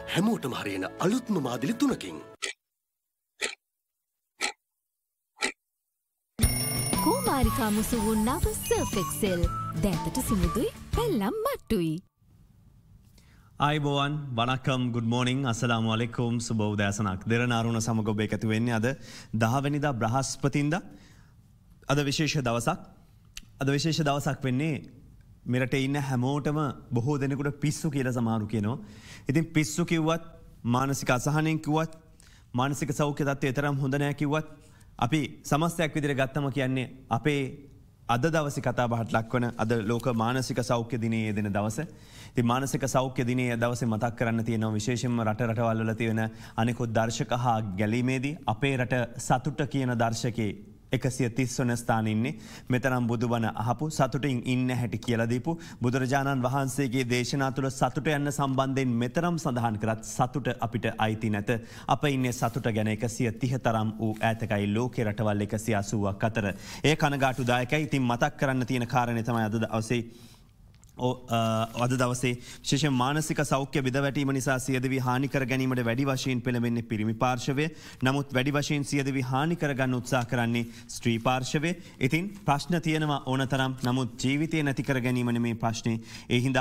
හැමෝටම හරියන අලුත්ම මාදිලි 3කින්. කුමාරිකා මුසු වූ නව සර්ෆ් එක්සෙල් දෑතට සිමුදුයි පැල්ලම් මට්ටුයි. ආයිබෝවන් වනකම් ගුඩ් මෝනිින් අසලාමු අලෙකුම් සුබෝදෑසනක් දෙරන අරුණ සමග ඔබ එකතු වෙන්නේ අද 10 වෙනිදා බ්‍රහස්පතින්ද අද විශේෂ දවසක් වෙන්නේ මෙරට ඉන්න හැමෝටම බොහෝ දෙනෙකුට පිස්සු කියලා සමහරු කියනවා. ඉතින් පිස්සු කිව්වත් මානසික අසහනයෙන් කිව්වත් මානසික සෞඛ්‍ය තත්ත්වය තරම් හොඳ නැහැ කිව්වත් අපි සමස්තයක් විදිහට ගත්තම කියන්නේ අපේ අද දවසේ කතා බහට ලක්වන අද ලෝක මානසික සෞඛ්‍ය දිනයේ යෙදෙන දවස. ඉතින් මානසික සෞඛ්‍ය දිනයේ දවසේ මතක් කරන්න තියෙනවා විශේෂයෙන්ම රටවල් වල තියෙන අනෙකුත් දර්ශක හා ගැලීමේදී අපේ රට සතුට කියන දර්ශකයේ 130 වන ස්ථානයේ ඉන්නේ. මෙතරම් බුදුබණ අහපු සතුටින් ඉන්න හැටි කියලා දීපු බුදුරජාණන් වහන්සේගේ දේශනා තුළ සතුට යන සම්බන්ධයෙන් මෙතරම් සඳහන් කරත් සතුට අපිට අයිති නැත. අප ඉන්නේ සතුට ගැන 130 තරම් වූ ඈතකයි ලෝකේ රටවල් 180ක් අතර. ඒ කනගාටුදායකයි. ඉතින් මතක් කරන්න තියෙන කාරණේ තමයි අද දවසේ විශේෂ මානසික සෞඛ්‍ය බිඳවැටීම නිසා සියදිවි හානි කර ගැනීමට වැඩි වශයෙන් පෙළඹෙන්නේ පිරිමි පාර්ශවය. නමුත් වැඩි වශයෙන් සියදිවි හානි කරගන්න උත්සාහ කරන්නේ ස්ත්‍රී පාර්ශවය. ඉතින් ප්‍රශ්න තියෙනවා ඕනතරම්. නමුත් ජීවිතය නැති කර ගැනීම නෙමේ ප්‍රශ්නේ. ඒ හින්දා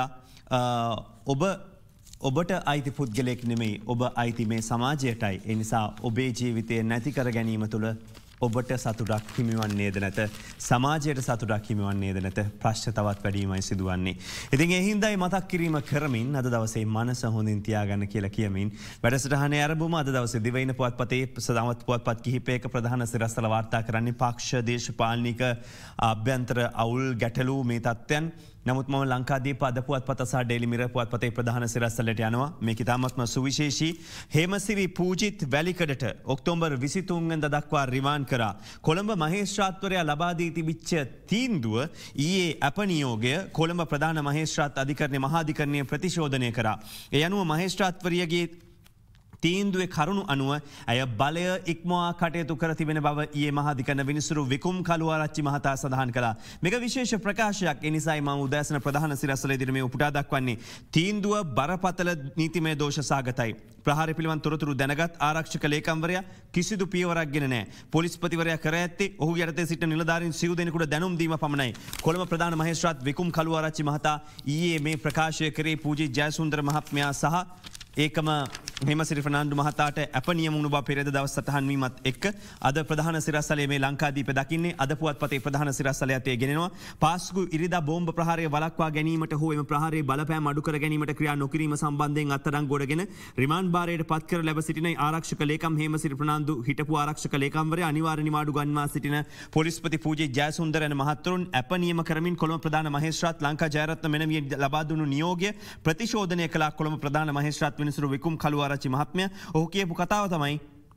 ඔබට අයිති පුද්ගලයෙක් නෙමෙයි. ඔබ අයිති මේ සමාජයටයි. ඒ නිසා ඔබේ ජීවිතය නැති කර ගැනීම තුළ ඔබට සතුටක් හිමිවන්නේද නැත සමාජයට සතුටක් හිමිවන්නේද නැත ප්‍රශ්න තවත් වැඩිමයි සිදුවන්නේ. ඉතින් ඒ හින්දායි මතක් කිරීම කරමින් අද දවසේ මනස හොඳින් තියාගන්න කියලා කියමින් වැඩසටහනේ ආරම්භුම අද දවසේ දිවයින පුවත්පතේ සදාවත් පුවත්පත් කිහිපයක ප්‍රධාන සිරස්තල වාර්තා කරන්නේ පක්ෂ දේශපාලනික අභ්‍යන්තර අවුල් ගැටලු මේ තත්ත්වයන්. නමුත් මම ලංකාදීප අද පුවත්පත සහ ඩේලි මිරර් පුවත්පතේ ප්‍රධාන සිරස්තලට යනවා. මේක ඉතාමත්ම සුවිශේෂී. හේමසිරි පූජිත් වැලිකඩට ඔක්තෝබර් 23 වෙනිදා දක්වා රිමාන්ඩ් කරා. කොළඹ මහේස්ත්‍රාත්වරයා ලබා දී තිබිච්ච තීන්දුව ඊයේ අප නියෝගය කොළඹ ප්‍රධාන මහේස්ත්‍රාත් අධිකරණයේ මහා අධිකරණය ප්‍රතිශෝධනය කරා. ඒ අනුව මහේස්ත්‍රාත්වරියගේ තීන්දුවේ කරුණු අනුව ඇය බලය ඉක්මවා කටයුතු කර තිබෙන බව ඊයේ මහා අධිකරණ විනිසුරු විකුම් කළුආරච්චි මහතා සඳහන් කළා. මේක විශේෂ ප්‍රකාශයක්. ඒ නිසායි මම උදෑසන ප්‍රධාන සිරස්වලදී මේ උපුටා දක්වන්නේ. තීන්දුව බරපතල නීතිමය දෝෂ සාගතයි. ප්‍රහාරය පිළිබඳ තොරතුරු දැනගත් ආරක්ෂක ලේකම්වරයා කිසිදු පියවරක් ගෙන නැහැ. පොලිස්පතිවරයා කර ඇත්තේ ඔහු යටතේ සිටින නිලධාරීන් සිව් දෙනෙකුට දැනුම් දීම පමණයි. කොළඹ ප්‍රධාන මහේස්ත්‍රාත් විකුම් කළුආරච්චි මහතා ඊයේ මේ ප්‍රකාශය කරේ පූජිත් ජයසුන්දර මහත්මයා සහ ඒකම හේමසිරි ෆර්නාන්ඩු මහතාට අපනියම වුණු බව පෙරේද දවස් සටහන් වීමත් එක්ක අද ප්‍රධාන සිරස්තලයේ මේ ලංකාදීප දකින්නේ අද පුවත්පතේ ප්‍රධාන සිරස්තලයට ගෙනෙනවා. පාස්කු ඉරිදා බෝම්බ ප්‍රහාරය වළක්වා ගැනීමට හෝ එම ප්‍රහාරයේ බලපෑම අඩු කර ගැනීමට ක්‍රියා නොකිරීම සම්බන්ධයෙන් අත්අඩංගුවටගෙන රිමාන්ඩ් භාරයට පත් කර ලැබ සිටින ආරක්ෂක ලේකම් හේමසිරි ෆර්නාන්ඩු හිටපු ආරක්ෂක ලේකම්වරයා අනිවාර්ය නිවාඩු ගන්වා සිටින පොලිස්පති පූජිත් ජයසුන්දර යන මහත්වරුන් අපනියම කරමින් කොළඹ ප්‍රධාන මහේස්ත්‍රාත් ලංකා ජයරත්න මෙනවිය ලබා දුන්නු නියෝගය ප්‍රතිශෝධනය කළ කොළඹ ප්‍රධාන මහේස්ත්‍රාත් විනිසුරු විකුම් කළුආරච්චි මහත්මයා ඔහු කියපු කතාව තමයි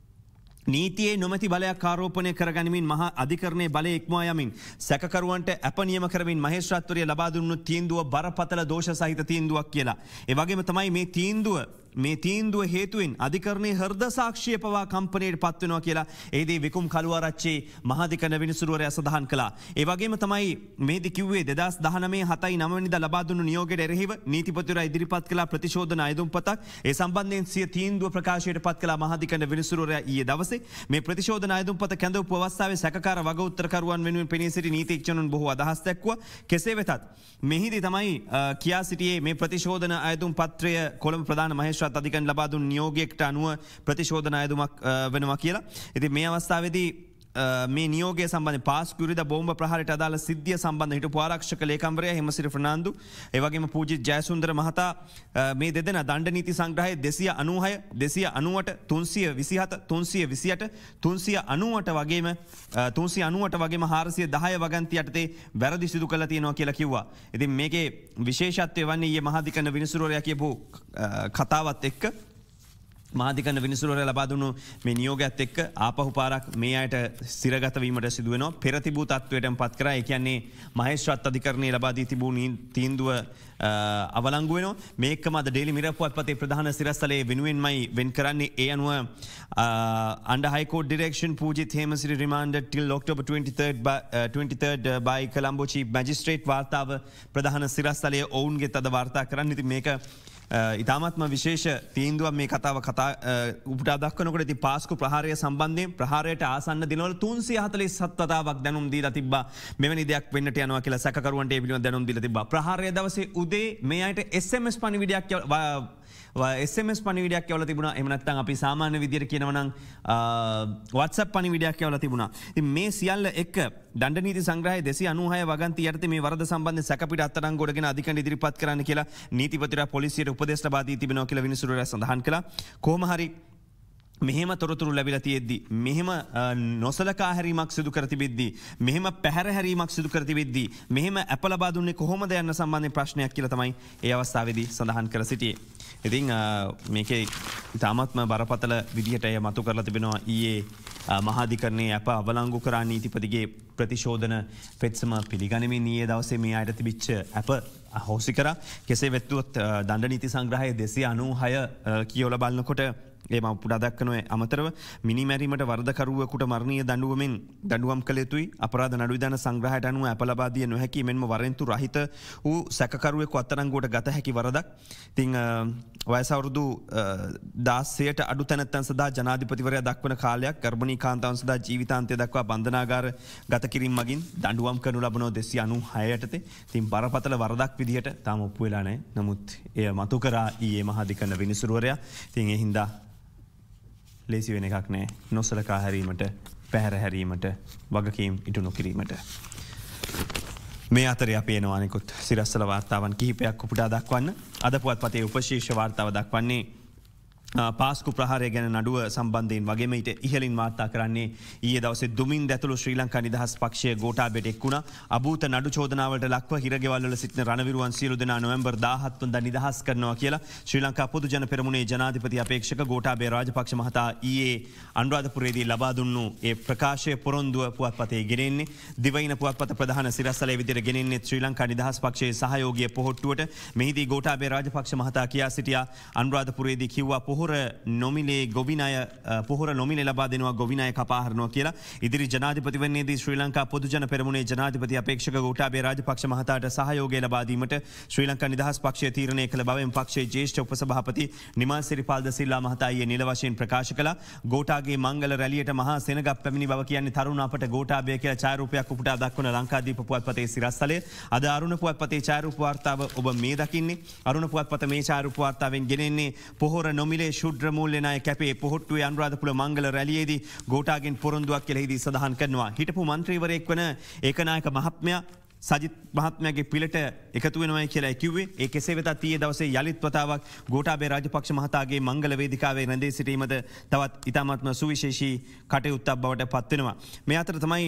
නීතියේ නොමැති බලයක් ආරෝපණය කරගනිමින් මහා අධිකරණයේ බලය ඉක්මවා යමින් සැකකරුවන්ට අප නියම කරමින් මහේස්ත්‍රාත්වරිය ලබා දුන්නු තීන්දුව බරපතල දෝෂ සහිත තීන්දුවක් කියලා. ඒ වගේම තමයි මේ තීන්දුව හේතුවෙන් අධිකරණයේ හෘද සාක්ෂිය පවා කම්පනයට පත් වෙනවා කියලා එහිදී විකුම් කළුආරච්චි මහා අධිකරණ විනිසුරුවරයා සඳහන් කළා. ඒ වගේම තමයි මේදී කිව්වේ 2019 7 වෙනිදා ලබා දුන්නු නියෝගයට එරෙහිව නීතිපතිවරයා ඉදිරිපත් කළ ප්‍රතිශෝධන අයදුම්පතක් ඒ සම්බන්ධයෙන් සිය තීන්දුව ප්‍රකාශයට පත් කළ මහා අධිකරණ විනිසුරුවරයා ඊයේ දවසේ මේ ප්‍රතිශෝධන අයදුම්පත කැඳවපු අවස්ථාවේ සැකකාර වග උත්තරකරුවන් වෙනුවෙන් පෙනී සිටි නීතිඥයන් බොහෝ අදහස් දැක්වුවා. කෙසේ වෙතත් මෙහිදී තමයි කියා සිටියේ මේ ප්‍රතිශෝධන අයදුම් පත්‍රය කොළඹ ප්‍රධාන මහේස්ත්‍රාත් අධිකරණ ලබා දුන් නියෝගයකට අනුව ප්‍රතිශෝධන අයදුමක් වෙනවා කියලා. ඉතින් මේ අවස්ථාවේදී මේ නියෝගය සම්බන්ධයෙන් පාස්කු ඉරිදා බෝම්බ ප්‍රහාරයට අදාළ සිද්ධිය සම්බන්ධ හිටපු ආරක්ෂක ලේකම්වරයා හේමසිරි ෆර්නාන්ඩු ඒ වගේම පූජිත් ජයසුන්දර මහතා මේ දෙදෙනා දණ්ඩ නීති සංග්‍රහයේ 296 298 327 328 වගේම 410 වගන්ති යටතේ වැරදි සිදු කළා තියෙනවා කියලා කිව්වා. ඉතින් මේකේ විශේෂත්වය වන්නේ ඊයේ මහා අධිකරණ විනිසුරුවරයා කියපු කතාවත් එක්ක මාධිකරණ විනිසුරුවරයා ලබා දුන්නු මේ නියෝගයත් එක්ක ආපහු පාරක් මේ අයට සිරගත වීමට සිදු වෙනවා. පෙර තිබූ තත්ත්වයටම පත් කරා. ඒ කියන්නේ මහේස්ත්‍රාත් අධිකරණයේ ලබා දී තිබූ තීන්දුව අවලංගු වෙනවා. මේකම අද ඩේලි මිරර් පුවත්පතේ ප්‍රධාන සිරස්තලයේ වෙනුවෙන්මයි වෙන් කරන්නේ. ඒ අනුව under high court direction Pujit Hemasiry remanded till October 23rd by Colombo Chief Magistrate වාර්තාව ප්‍රධාන සිරස්තලයේ ඔවුන්ගේ තද වාර්තා කරන්න. ඉතින් මේක ඉතාමත්ම විශේෂ තීන්දුවක් මේ කතාව උපුටා දක්වනකොට ඇති පාස්කු ප්‍රහාරය සම්බන්ධයෙන් ප්‍රහාරයට ආසන්න දිනවල 347 වතාවක් දැනුම් දීලා තිබ්බා. මෙවැනි දෙයක් වෙන්නට යනවා කියලා සැකකරුවන්ට ඒ පිළිබඳව දැනුම් දීලා තිබ්බා. ප්‍රහාරය දවසේ උදේ මේ අයට SMS පණිවිඩයක් SMS පණිවිඩයක් යවලා තිබුණා. එහෙම නැත්නම් අපි සාමාන්‍ය විදියට කියනවා නම් WhatsApp පණිවිඩයක් යවලා තිබුණා. ඉතින් මේ සියල්ල එක්ක දණ්ඩ නීති සංග්‍රහය 296 වගන්ති යටතේ මේ වරද සම්බන්ධ සැකපිට අත්අඩංගුවටගෙන අධිකරණ ඉදිරිපත් කරන්න කියලා නීතිපතිවරයා පොලිසියට උපදෙස් ලබා දී තිබෙනවා කියලා විනිසුරුවරයා සඳහන් කළා. කොහොම හරි මෙහෙම තොරතුරු ලැබිලා තියෙද්දි මෙහෙම නොසලකා හැරීමක් සිදු කර තිබෙද්දි මෙහෙම පැහැර හැරීමක් සිදු කර තිබෙද්දි මෙහෙම අප ලබා දුන්නේ කොහොමද යන්න සම්බන්ධයෙන් ප්‍රශ්නයක් කියලා තමයි ඒ අවස්ථාවේදී සඳහන් කර සිටියේ. ඉතින් මේකේ ඉතාමත්ම බරපතල විදිහට එය මතු කරලා තිබෙනවා ඊයේ මහාධිකරණයේ අප අවලංගු කරා නීතිපතිගේ ප්‍රතිශෝධන පෙත්සම පිළිගනිමින් ඊයේ දවසේ මේ අයට තිබිච්ච අප අහෝසි කරා. කෙසේ වෙත්තුවත් දණ්ඩ නීති සංග්‍රහය 296 කියවලා බලනකොට ඒම පුඩා දක්වනව අමතරව මිනිමැරීමට වර්ධකරුවකුට මරණීය දඬුවමෙන් දඬුවම් කළ යුතුයි. අපරාධ නඩුවිධාන සංග්‍රහයට අනුව අප ලබා දිය නොහැකි මෙන්ම වරෙන්තු රහිත වූ සැකකරුවෙකු අත්අඩංගුවට ගත හැකි වරදක්. ඉතින් වයස අවුරුදු 16ට අඩු තැනැත්තන් සඳහා ජනාධිපතිවරයා දක්වන කාලයක් ගර්භණී කාන්තාවන් සඳහා ජීවිතාන්තය දක්වා බන්ධනාගාර ගත කිරීම මගින් දඬුවම් කරනු ලබනවා 296 යටතේ. ඉතින් බරපතල වරදක් විදිහට තාම ඔප්පු වෙලා නැහැ. නමුත් එය මතු කරා ඊයේ මහාධිකරණ විනිසුරුවරයා. ඉතින් ඒ හින්දා ලේසි වෙන එකක් නෑ නොසලකා හැරීමට පැහැර හැරීමට වගකීම් ඉටු නොකිරීමට. මේ අතර අපේ නවානෙකුත් සිරස්සල වාර්තාවන් කිහිපයක් උපුටා දක්වන්න. අද පුවත්පතේ උපශීර්ෂ වාර්තාව දක්වන්නේ පාස්කු ප්‍රහාරය ගැන නඩුව සම්බන්ධයෙන් වගේම ඊට ඉහළින් වාර්තා කරන්නේ ඊයේ දවසේ දුමින් දැතුළු ශ්‍රී ලංකා නිදහස් පක්ෂය ගෝඨාභයට එක්ුණා. අභූත නඩු චෝදනාවලට ලක්ව හිරගෙවල් වල සිටින රණවිරුවන් සියලු දෙනා නොවැම්බර් 17 වෙනිදා නිදහස් කරනවා කියලා ශ්‍රී ලංකා පොදු ජන පෙරමුණේ ජනාධිපති අපේක්ෂක ගෝඨාභය රාජපක්ෂ මහතා ඊයේ අනුරාධපුරයේදී ලබා දුන්නු ඒ ප්‍රකාශය පොරොන්දුව පුවත්පතේ ගෙනෙන්නේ. දිවයින පුවත්පත ප්‍රධාන සිරස්සලේ විදිහට ගෙනෙන්නේ ශ්‍රී ලංකා නිදහස් පක්ෂයේ සහයෝගීය පොහොට්ටුවට. මෙහිදී ගෝඨාභය රාජපක්ෂ මහතා කියා සිටියා අනුරාධපුරයේදී කිව්වා පොහොර නොමිලේ ගොවිනය පොහොර නොමිලේ ලබා දෙනවා ගොවිනය කපා හරිනවා කියලා. ඉදිරි ජනාධිපතිවරණයේදී ශ්‍රී ලංකා පොදු ජන පෙරමුණේ ජනාධිපති අපේක්ෂක ගෝඨාභය රාජපක්ෂ මහතාට සහයෝගය ලබා දීමට ශ්‍රී ලංකා නිදහස් පක්ෂය තීරණය කළ බවෙන් පක්ෂයේ ජ්‍යෙෂ්ඨ උපසභාපති නිමල් සිරිපාල් ද සිල්වා මහතා ඊයේ නිල වශයෙන් ප්‍රකාශ කළා. ගෝඨාගේ මංගල රැළියට මහා සෙනගක් පැමිණි බව කියන්නේ තරුණ අපට ගෝඨාභය කියලා ඡායාරූපයක් උපුටා දක්වන ලංකාදීප පුවත්පතේ සිරස්තලය. අද අරුණ පුවත්පතේ ඡායාරූප වාර්තාව ඔබ මේ දකින්නේ. අරුණ පුවත්පත මේ ඡායාරූප වාර්තාවෙන් ගෙනෙන්නේ පොහොර නොමිලේ ශුද්‍ර මූල්‍ය ණය කැපේ පොහොට්ටුවේ අනුරාධපුර මංගල රැළියේදී ගෝඨාගෙන් පොරොන්දුවක් කියලා හිදී සඳහන් කරනවා. හිටපු මන්ත්‍රීවරයෙක් වන ඒකනායක මහත්මයා සජිත් මහත්මයාගේ පිළට එකතු වෙනවා කියලා කිව්වේ. ඒ කෙසේ වෙතත් ඊයේ දවසේ යලිත් වතාවක් ගෝඨාභය රාජපක්ෂ මහතාගේ මංගල වේදිකාවේ රැඳී සිටීමද තවත් ඉතාමත්ම සුවිශේෂී කටයුත්තක් බවට පත් වෙනවා. මේ අතර තමයි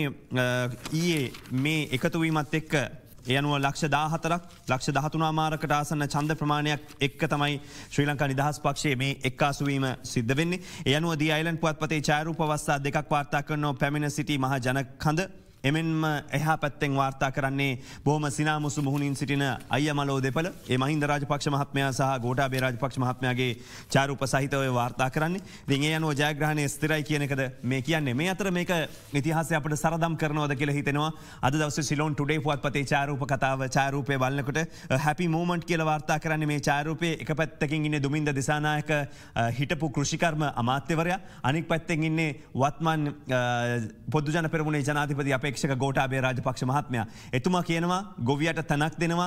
ඊයේ මේ එකතු වීමත් එක්ක ඒ අනුව ලක්ෂ 14ක් ලක්ෂ 13 මාරකට ආසන්න ඡන්ද ප්‍රමාණයක් එක්ක තමයි ශ්‍රී ලංකා නිදහස් පක්ෂයේ මේ එක්කාසු වීම සිද්ධ වෙන්නේ. ඒ අනුව දී අයිලන්ඩ් පුවත්පතේ ඡායාරූප අවස්ථා දෙකක් වාර්තා කරනවා පැමිණ සිටි මහ ජනකඳ. එමෙන්ම එහා පැත්තෙන් වාර්තා කරන්නේ බොහොම සිනාමුසු මුහුණින් සිටින අයියමලෝ දෙපළ. ඒ මහින්ද රාජපක්ෂ මහත්මයා සහ ගෝඨාභය රාජපක්ෂ මහත්මයාගේ ඡායාරූප සහිතව වාර්තා කරන්නේ. ඉතින් ඒ අනුව ජයග්‍රහණය ස්ථිරයි කියන එකද මේ කියන්නේ. මේ අතර මේක ඉතිහාසය අපිට සරදම් කරනවද කියලා හිතෙනවා. අද දවසේ සිලෝන් ටුඩේ පුවත්පතේ ඡායාරූප කතාව ඡායාරූපය බලනකොට හැපි මූමන්ට් කියලා වාර්තා කරන්නේ මේ ඡායාරූපයේ එක පැත්තකින් ඉන්නේ දුමින්ද දිසානායක හිටපු කෘෂිකර්ම අමාත්‍යවරයා. අනික් පැත්තෙන් ඉන්නේ වත්මන් පොදු ජන පෙරමුණේ ජනාධිපති අපේ ගෝඨාභය රාජපක්ෂ මහත්මයා. එතුමා කියනවා ගොවියට තනක් දෙනවා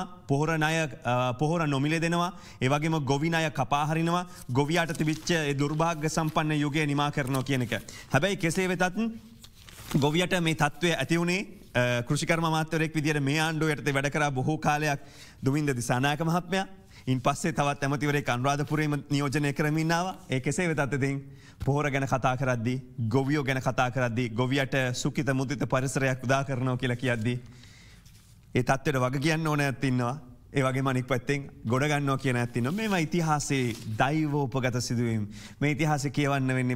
පොහොර නොමිලේ දෙනවා ඒ වගේම ගොවි ණය කපා හරිනවා ගොවියාට තිබිච්ච ඒ දුර්භාග්‍ය සම්පන්න යුගය නිමා කරනවා කියන එක. හැබැයි කෙසේ වෙතත් ගොවියට මේ තත්ත්වය ඇති වුණේ කෘෂිකර්ම අමාත්‍යවරයෙක් විදියට මේ ආණ්ඩුව යටතේ වැඩ කරා බොහෝ කාලයක් දුමින්ද දිසානායක මහත්මයා. ඉන් පස්සේ තවත් ඇමතිවරයෙක් අනුරාධපුරයේම නියෝජනය කරමින් ආවා. ඒ කෙසේ වෙතත් ඉතින් පොහොර ගැන කතා කරද්දී ගොවියෝ ගැන කතා කරද්දී ගොවියට සුඛිත මුදිත පරිසරයක් උදා කරනවා කියලා කියද්දී ඒ තත්ත්වයට වග කියන්න ඕන ඇත්ත ඉන්නවා. ඒ වගේම අනික් පැත්තෙන් ගොඩ ගන්නවා කියන ඇත්ත ඉන්නවා. මේවා ඉතිහාසයේ දෛවෝපගත සිදුවීම්. මේ ඉතිහාසය කියවන්න වෙන්නේ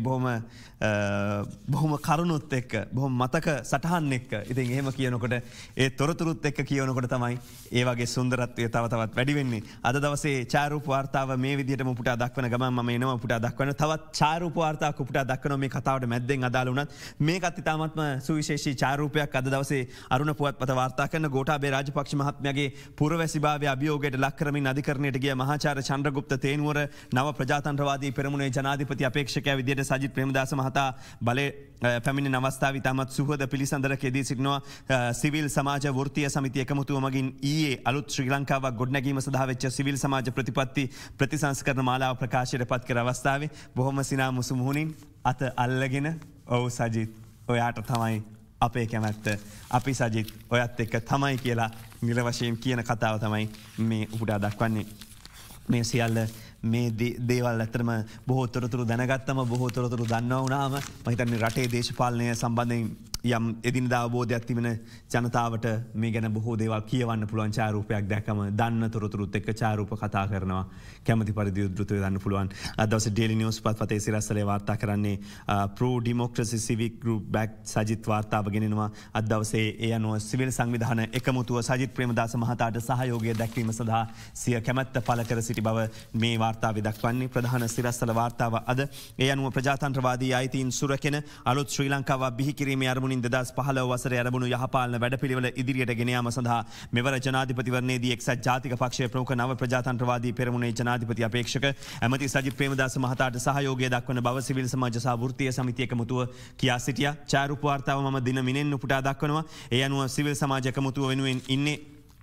බොහොම කරුණුත් එක්ක බොහොම මතක සටහන් එක්ක. ඉතින් එහෙම කියනකොට ඒ තොරතුරුත් එක්ක කියනකොට තමයි ඒ වගේ සුන්දරත්වය තව තවත් වැඩි වෙන්නේ. අද දවසේ ඡායාරූප වාර්තාව මේ විදිහටම උපුටා දක්වන ගමන් මම එනවා උපුටා දක්වන තවත් ඡායාරූප වාර්තාවක් උපුටා දක්වනවා මේ කතාවට මැද්දෙන් අදාළ වුණත් මේකත් ඉතාමත්ම සුවිශේෂී ඡායාරූපයක්. අද දවසේ අරුණ පුවත්පත වාර්තා කරන ගෝඨාභය රාජපක්ෂ මහත්මයාගේ පුරවැසිභාවය හමුදාවේ අභියෝගයට ලක් කරමින් අධිකරණයට ගිය මහාචාර්ය චන්ද්‍රගුප්ත තේනුවර නව ප්‍රජාතන්ත්‍රවාදී පෙරමුණේ ජනාධිපති අපේක්ෂකයා විදිහට සජිත් ප්‍රේමදාස මහතා බලය පැමිණෙන අවස්ථාවේ ඉතාමත් සුහද පිළිසඳරක යෙදී සිටිනවා සිවිල් සමාජ වෘත්තීය සමිතිය එකමුතුව මගින් ඊයේ අලුත් ශ්‍රී ලංකාවක් ගොඩනැගීම සඳහා වෙච්ච සිවිල් සමාජ ප්‍රතිපත්ති ප්‍රතිසංස්කරණ මාලාව ප්‍රකාශයට පත් කර අවස්ථාවේ බොහොම සිනා මුසු මුහුණින් අත අල්ලගෙන ඔව් සජිත් ඔයාට තමයි අපේ කැමැත්ත අපි සජිත් ඔයත් එක්ක තමයි කියලා නිල වශයෙන් කියන කතාව තමයි මේ උපුටා දක්වන්නේ මේ සියල්ල මේ දේවල් ඇතරම බොහෝ තොරතුරු දැනගත්තම බොහෝ තොරතුරු දන්නවා වුණාම මම හිතන්නේ රටේ දේශපාලනය සම්බන්ධයෙන් යම් එදිනදා අවබෝධයක් තිබෙන ජනතාවට මේ ගැන බොහෝ දේවල් කියවන්න පුළුවන් ඡායාරූපයක් දැක්කම දන්න තොරතුරුත් එක්ක ඡායාරූප කතා කරනවා කැමැති පරිදි උද්දෘතව දන්න පුළුවන් අද දවසේ ඩේලි නිවුස් පතේ සිරස්සලේ වාර්තා කරන්නේ pro democracy civic group back Sajith වාර්තාව ගෙනෙනවා අද දවසේ ඒ අනුව සිවිල් සංවිධාන එකමුතුව සජිත් ප්‍රේමදාස මහතාට සහයෝගය දැක්වීම සඳහා සිය කැමැත්ත පළ කර සිටි බව මේ වාර්තාවේ දක්වන්නේ ප්‍රධාන සිරස්සල වාර්තාව අද ඒ අනුව ප්‍රජාතන්ත්‍රවාදී අයිතීන් සුරකෙන අලුත් ශ්‍රී ලංකාව බිහි කිරීමේ අරමුණින් 2015 වසරේ ආරම්භුණු යහපාලන වැඩපිළිවෙල ඉදිරියට ගෙන යාම සඳහා මෙවර ජනාධිපතිවරණයේදී එක්සත් ජාතික පක්ෂයේ ප්‍රමුඛ නව ප්‍රජාතන්ත්‍රවාදී පෙරමුණේ ජනාධිපති අපේක්ෂක ඇමති සජිත් ප්‍රේමදාස මහතාට සහයෝගය දක්වන බව සිවිල් සමාජ සහ වෘත්තීය සමිතිය එකමුතුව කියා සිටියා. ඡායාරූප වාර්තාව මම දින මිනෙන් උපුටා දක්වනවා. ඒ අනුව සිවිල් සමාජ එකමුතුව වෙනුවෙන් ඉන්නේ